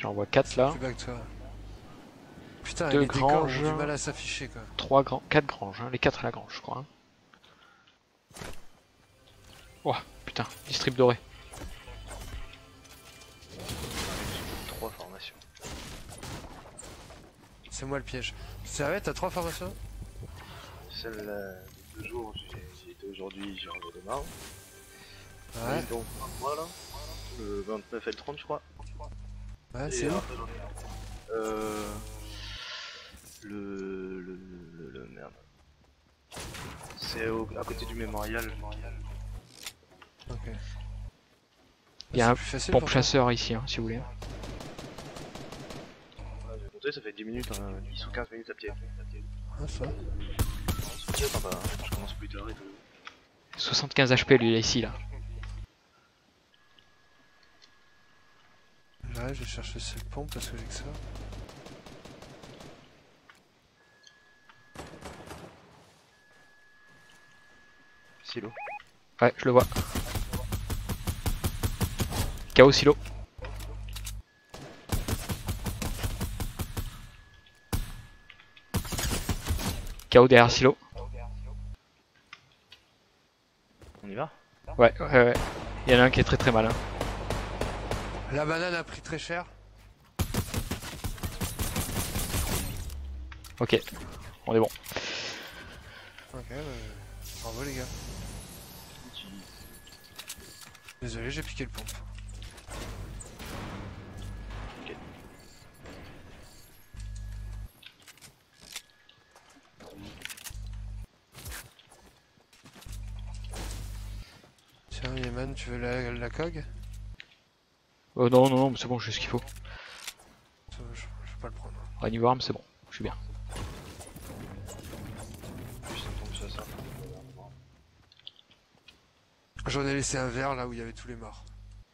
J'en vois quatre là. Plus bas que toi. Putain, Deux les décors ont granges. du mal à s'afficher quoi. trois grands, quatre granges, hein. Les quatre à la grange, je crois. Hein. Oh putain, dix strips dorés. Trois formations. C'est moi le piège. C'est vrai, t'as trois formations? Celle là, de deux jours, j'ai j'y étais aujourd'hui, j'ai enlevé demain. Ouais, Et donc, moi là, le vingt-neuf et le trente, je crois. ouais, Et c'est où? après, j'en ai un. Euh. Le. Le. Le. le merde. C'est au- à côté du mémorial. Ok. Il y a C'est un plus facile pompe pour toi. chasseur ici, hein, si vous voulez. Ouais, j'ai compté, ça fait dix minutes, hein, dix ou quinze minutes à pied. Ah, ça. C'est sympa, hein, je commence plus tard et tout. soixante-quinze H P lui là ici là. Ouais, je vais chercher cette pompe parce que j'ai que ça. Silo. Ouais, je le vois. K O silo. K O derrière silo. On y va? Ouais, ouais, ouais. Il y en a un qui est très très malin. La banane a pris très cher. Ok, on est bon. Ok, bah, bravo les gars. Désolé, j'ai piqué le pompe. Tiens, Yeman, tu veux la, la cog? Oh non, non, non, c'est bon, j'ai ce qu'il faut. Je, je vais pas le prendre. Renew arm, c'est bon, je suis bien. Juste un pompe chasseur. J'en ai laissé un verre là où il y avait tous les morts.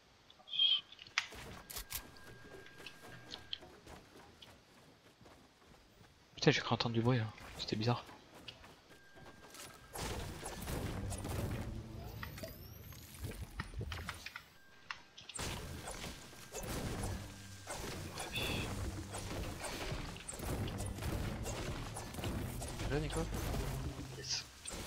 Putain, j'ai cru entendre du bruit là, c'était bizarre. Tu là, Nico? Yes.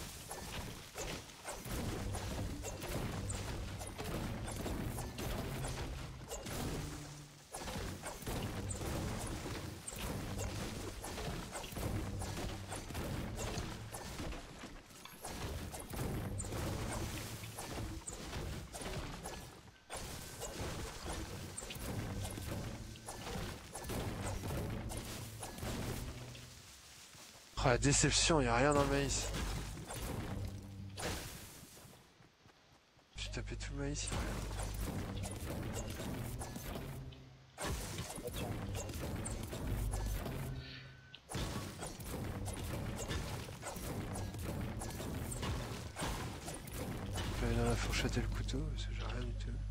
Oh, la déception, il a rien dans le maïs. J'ai tapé tout le maïs, il y a rien. Je vais aller dans la fourchette et le couteau, parce que j'ai rien du tout.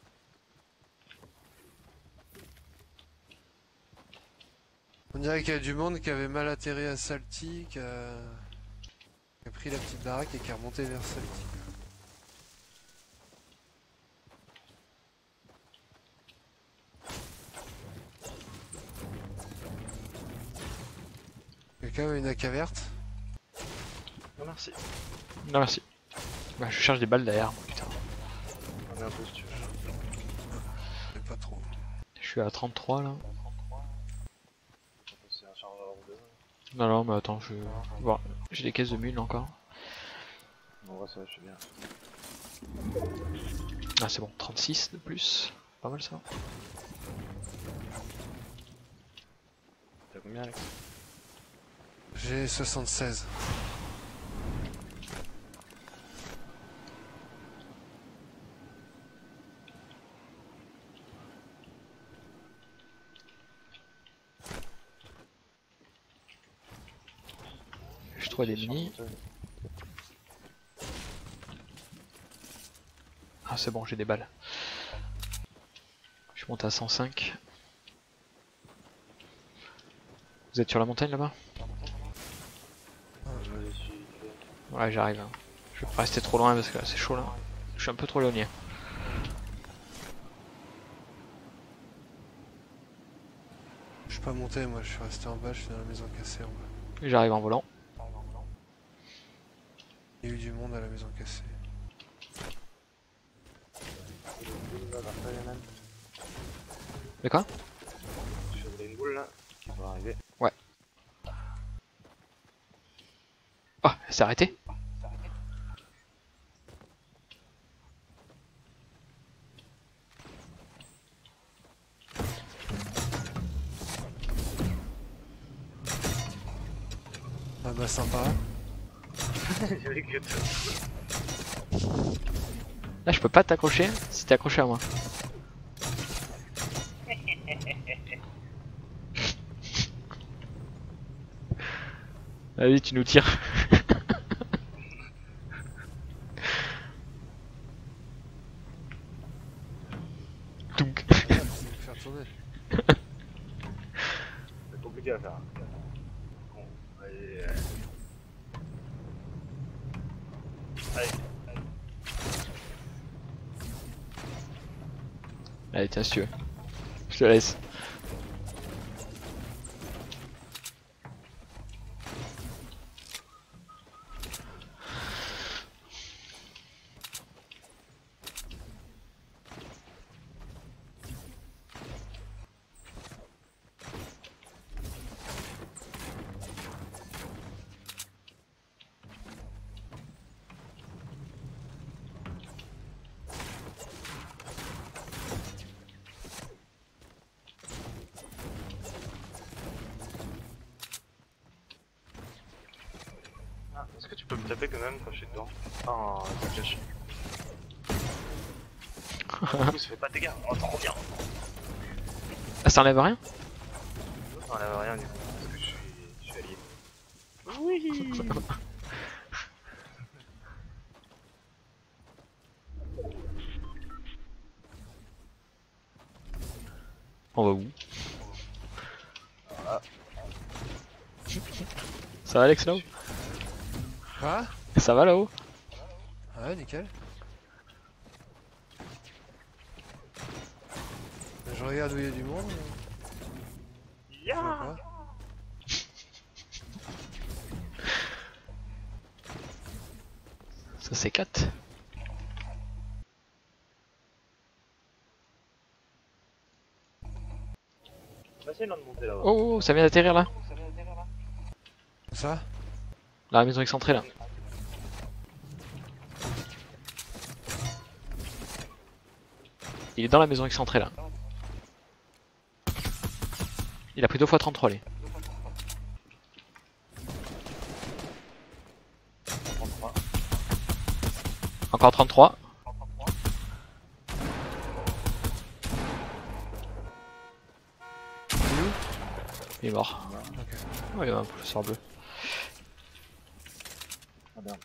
On dirait qu'il y a du monde qui avait mal atterri à Salty, qui a... qui a pris la petite baraque et qui est remonté vers Salty. Quelqu'un a une A K verte? Non, merci. Non merci. Bah je cherche des balles derrière, moi, putain. On est un peu si tu veux. Mais pas trop. Je suis à trente-trois là. C'est un chargeur ou deux. Non non mais attends, je... Bon, j'ai des caisses de mules encore. On voit ça, je suis bien. Ah c'est bon, trente-six de plus. Pas mal ça. T'as combien, Alex? J'ai soixante-seize. Je trouve des mini. Ah c'est bon, j'ai des balles. Je monte à cent cinq. Vous êtes sur la montagne là-bas? Je me suis. Ouais j'arrive. Hein. Je vais pas rester trop loin parce que là c'est chaud là. Je suis un peu trop éloigné. suis pas monté, moi je suis resté en bas, je suis dans la maison cassée en bas. J'arrive en volant. Il y a eu du monde à la maison cassée. De quoi? Je vais une boule là, qui va arriver. Ouais. Oh, elle s'est arrêtée. Ah bah sympa. J'avais que Là, je peux pas t'accrocher si t'es accroché à moi. Allez, tu nous tires. Donc. Ah, tu veux me faire tourner. C'est compliqué à faire. Bon, allez. euh. Allez. Allez, tiens, si tu veux. Je te laisse. Ah, est-ce que tu peux me taper quand même quand je suis dedans? Oh, ça cache. Du coup, ça fait pas de dégâts. Oh, trop bien. Ah, ça enlève rien? Ça enlève rien du coup, parce que je suis, je suis allié. Oui. On va où? Voilà. Ça va Alex là-haut? Ah Ça va là-haut? Ouais, nickel. Je regarde où il y a du monde. Je vois pas. Ça s'éclate. Facile de monter là-bas. Oh, oh, ça vient d'atterrir là. Ça Dans la maison excentrée là. Il est dans la maison excentrée là. Il a pris deux fois trente-trois lui. trente-trois. Encore trente-trois. Il est mort. Ok. Oh, il a un professeur bleu. Ah merde.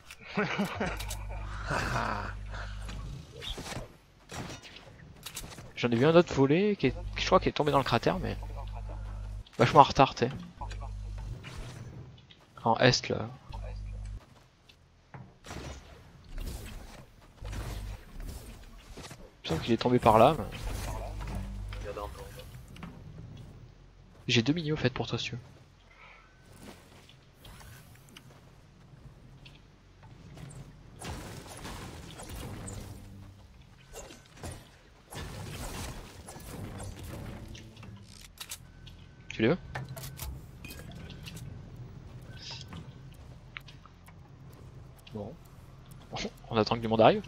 J'en ai vu un autre voler qui est, je crois qu'il est tombé dans le cratère mais vachement en retard, tu sais. En est là. Il me semble qu'il est tombé par là. Mais... Regarde un peu. J'ai deux mini au fait pour toi si tu veux. Tu les veux? Bon. On attend que du monde arrive.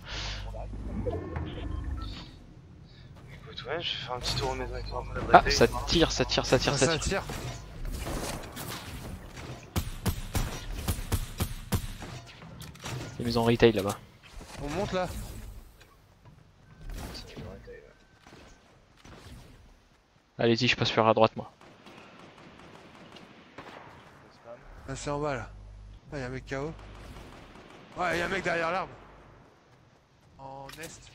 Écoute, ouais, je vais faire un petit tour aux maisons avec toi. Ah, ça tire, ça tire, ça tire, Ah, ça ça tire. tire. Les maisons retail là-bas. On monte là. Allez-y, je passe faire à droite moi. Là c'est en bas là. Ah, y'a un mec K O. Ouais, y'a un mec derrière l'arbre. En est.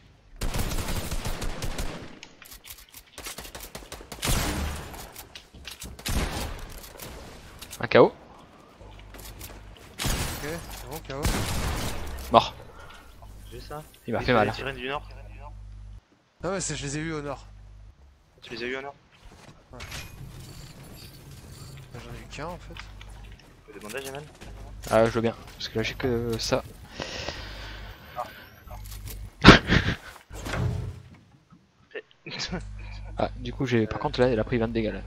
Un K O. Ok, c'est bon, K O. Mort. J'ai ça. Il m'a fait mal. Tiré du nord. Ah ouais, c'est- je les ai vus au nord. Tu les as eu au nord? Ouais. j'en ai eu qu'un en fait. Faut demander à Jaman. Ah, je veux bien, parce que là j'ai que ça. Ah, du coup, j'ai. Par contre, là, elle a pris vingt de dégâts là.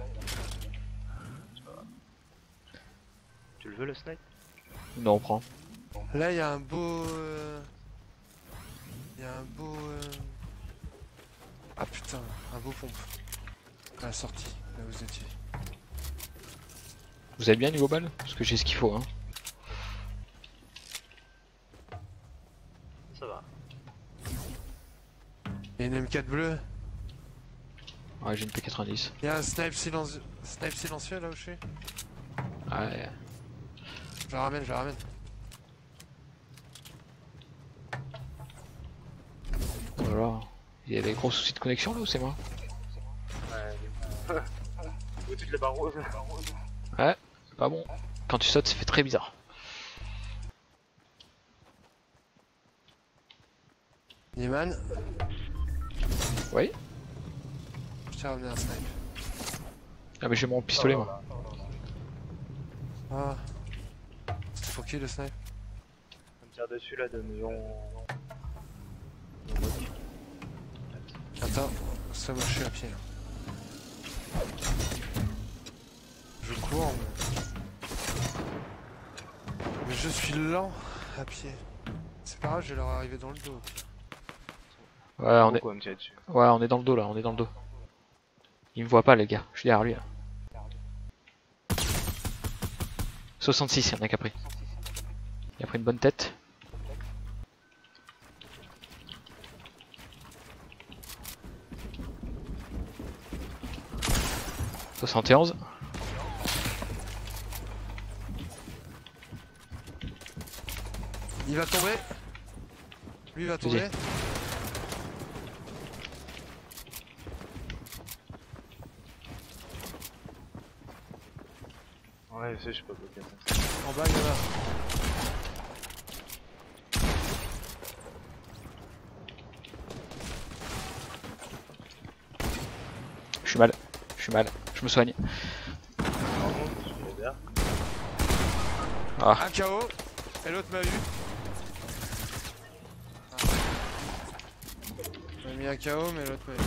Tu le veux le snipe? Non, on prend. Là, il y a un beau. euh, Il y a un beau. euh, Ah putain, un beau pompe. À la sortie, là où vous étiez. Vous allez bien niveau balle? Parce que j'ai ce qu'il faut, hein. Ça va. Il y a une M quatre bleue. Ouais, j'ai une P quatre-vingt-dix. Il y a un snipe silencieux, snipe silencieux là où je suis. Ouais. Je la ramène, je la ramène. Voilà. Il y a des gros soucis de connexion là ou c'est moi? Ouais. Au-dessus de la barre rose. Ouais, c'est pas bon. Quand tu sautes, ça fait très bizarre. Niman, Oui. je t'ai ramené un snipe. Ah, mais j'ai mon pistolet moi. Ah. C'était pour qui le snipe? Ça me tire dessus là de maison. Attends, ça moi je suis à pied là. Je cours mais... mais je suis lent à pied. C'est pas grave, je vais leur arriver dans le dos. Ouais, on est. Quoi, me tirer dessus. Ouais, on est dans le dos là, on est dans le dos. Il me voit pas les gars, je suis derrière lui là. soixante-six, il y en a qui a pris. Il a pris une bonne tête. soixante et onze. Il va tomber. Lui va tomber. Vas-y. Ouais, je sais, je peux pas bloquer ça. En bas il y en a. Je suis mal, je suis mal, je me soigne. Normalement, je suis derrière. Ah, Un K O. Et l'autre m'a eu. Ah. J'ai mis un K O mais l'autre m'a eu.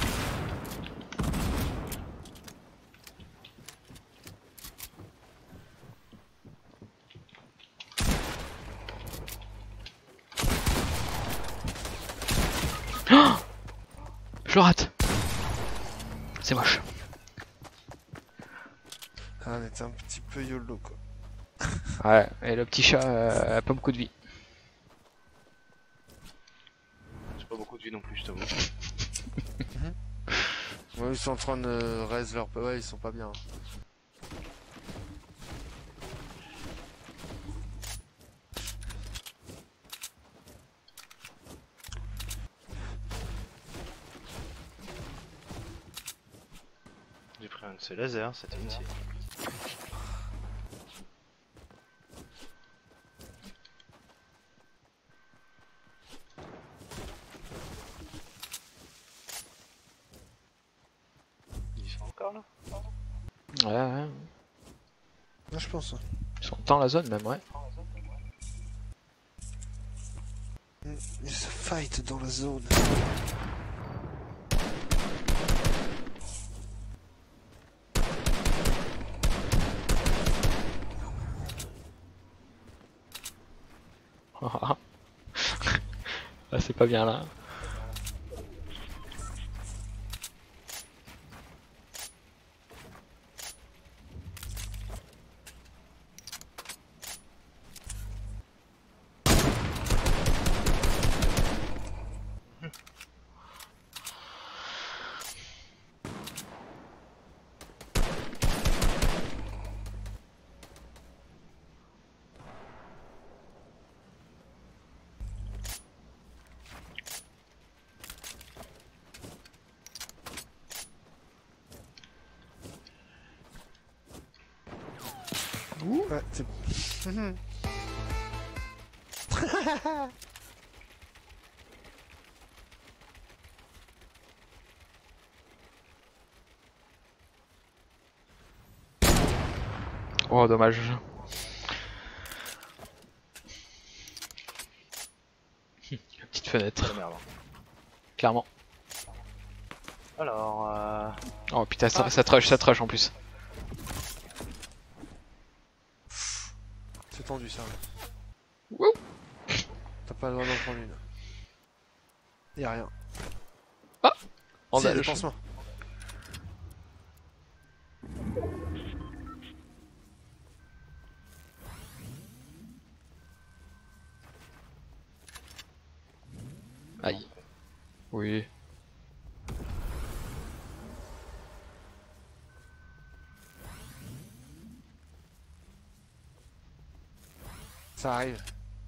je le rate. C'est moche. Ah, on était un petit peu YOLO quoi. Ouais, et le petit chat euh, a pas beaucoup de vie. J'ai pas beaucoup de vie non plus, je t'avoue. Ouais, ils sont en train de raise leur... Ouais, ils sont pas bien. J'ai pris un de ces lasers, c'était initié. Ils sont encore là? Ouais, ouais. Ouais, je pense. Ils sont dans la zone même, ouais. Ils se fight dans la zone. Ah, c'est pas bien là. Ouais, c'est... Oh, dommage. Petite fenêtre, C'est la merde. clairement. Alors, euh... Oh putain, ça, Ah. ça trush, ça trush en plus. C'est tendu ça. Wouh. T'as pas le droit d'en prendre une. Y'a rien. En Si, y'a des dash. pansements. Aïe. Oui. Ça arrive.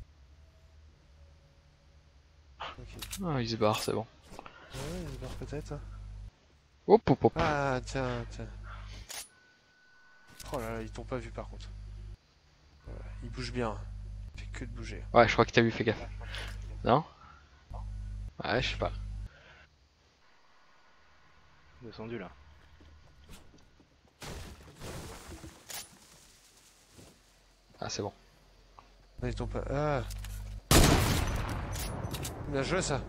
Ok. Ah, il se barre, c'est bon. Ouais, il se barre peut-être. hein. Hop, hop, hop. Ah, tiens, tiens. Oh là là, ils t'ont pas vu par contre. Voilà, il bouge bien. Il fait que de bouger. Ouais, je crois que t'as vu, fais gaffe. Non? Ouais, je sais pas. descendu là. Ah, c'est bon. Non, ils t'ont pas. Ah. Bien joué ça.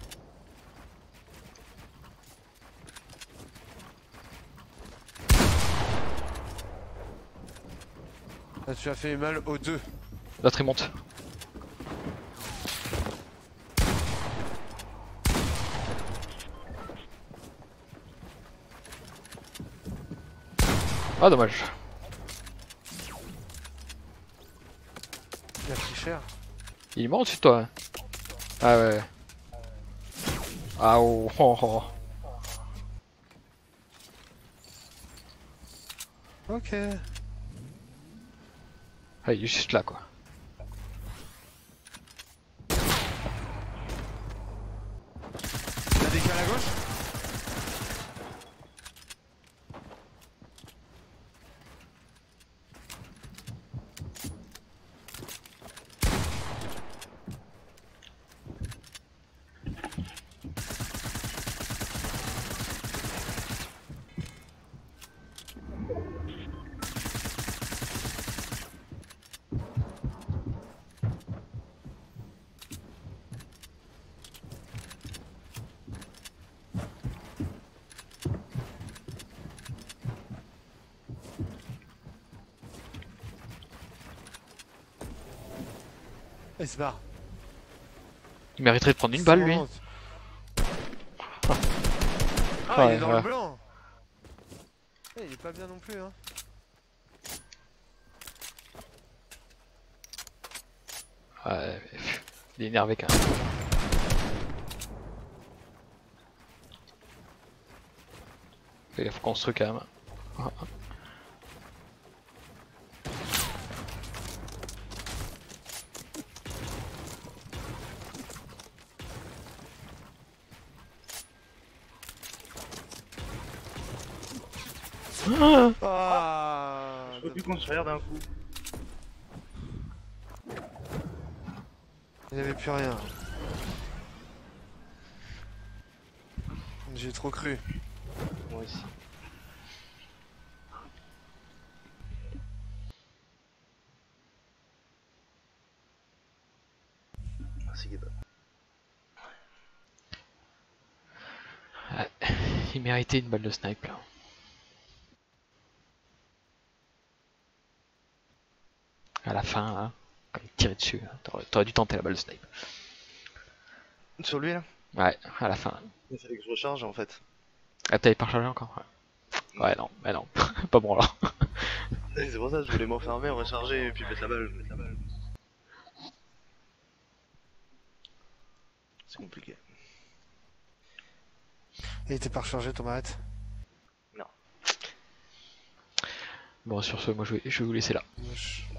Ah, tu as fait mal aux deux. L'autre il monte. Ah, dommage. Il a pris cher. Il monte sur toi. Ah ouais. Ah oh, oh, oh. Ok. Ah, il est juste là quoi. Il a décalé à gauche. Il se barre. Il mériterait de prendre une balle lui. Ah, il Ouais, est dans ouais. le blanc. Eh, il est pas bien non plus, hein. Ouais, pff, il est énervé quand même. Fais gaffe construit quand même. Ah, ah. Ah, Je peux plus construire d'un coup. il n'y avait plus rien. J'ai trop cru. Moi aussi. Merci Guido. Ouais, il méritait une balle de snipe là. À la fin, hein, quand il tirait dessus, hein, t'aurais t'aurais dû tenter la balle de snipe. Sur lui là, Ouais, à la fin. il fallait que je recharge en fait. Ah, t'avais pas rechargé encore? Ouais, ouais non, mais non, pas bon là. C'est pour ça que je voulais m'enfermer, recharger et puis mettre la balle. Mettre la balle. C'est compliqué. Il était pas rechargé ton barrette. Bon, sur ce, moi je vais, je vais vous laisser là. Moche.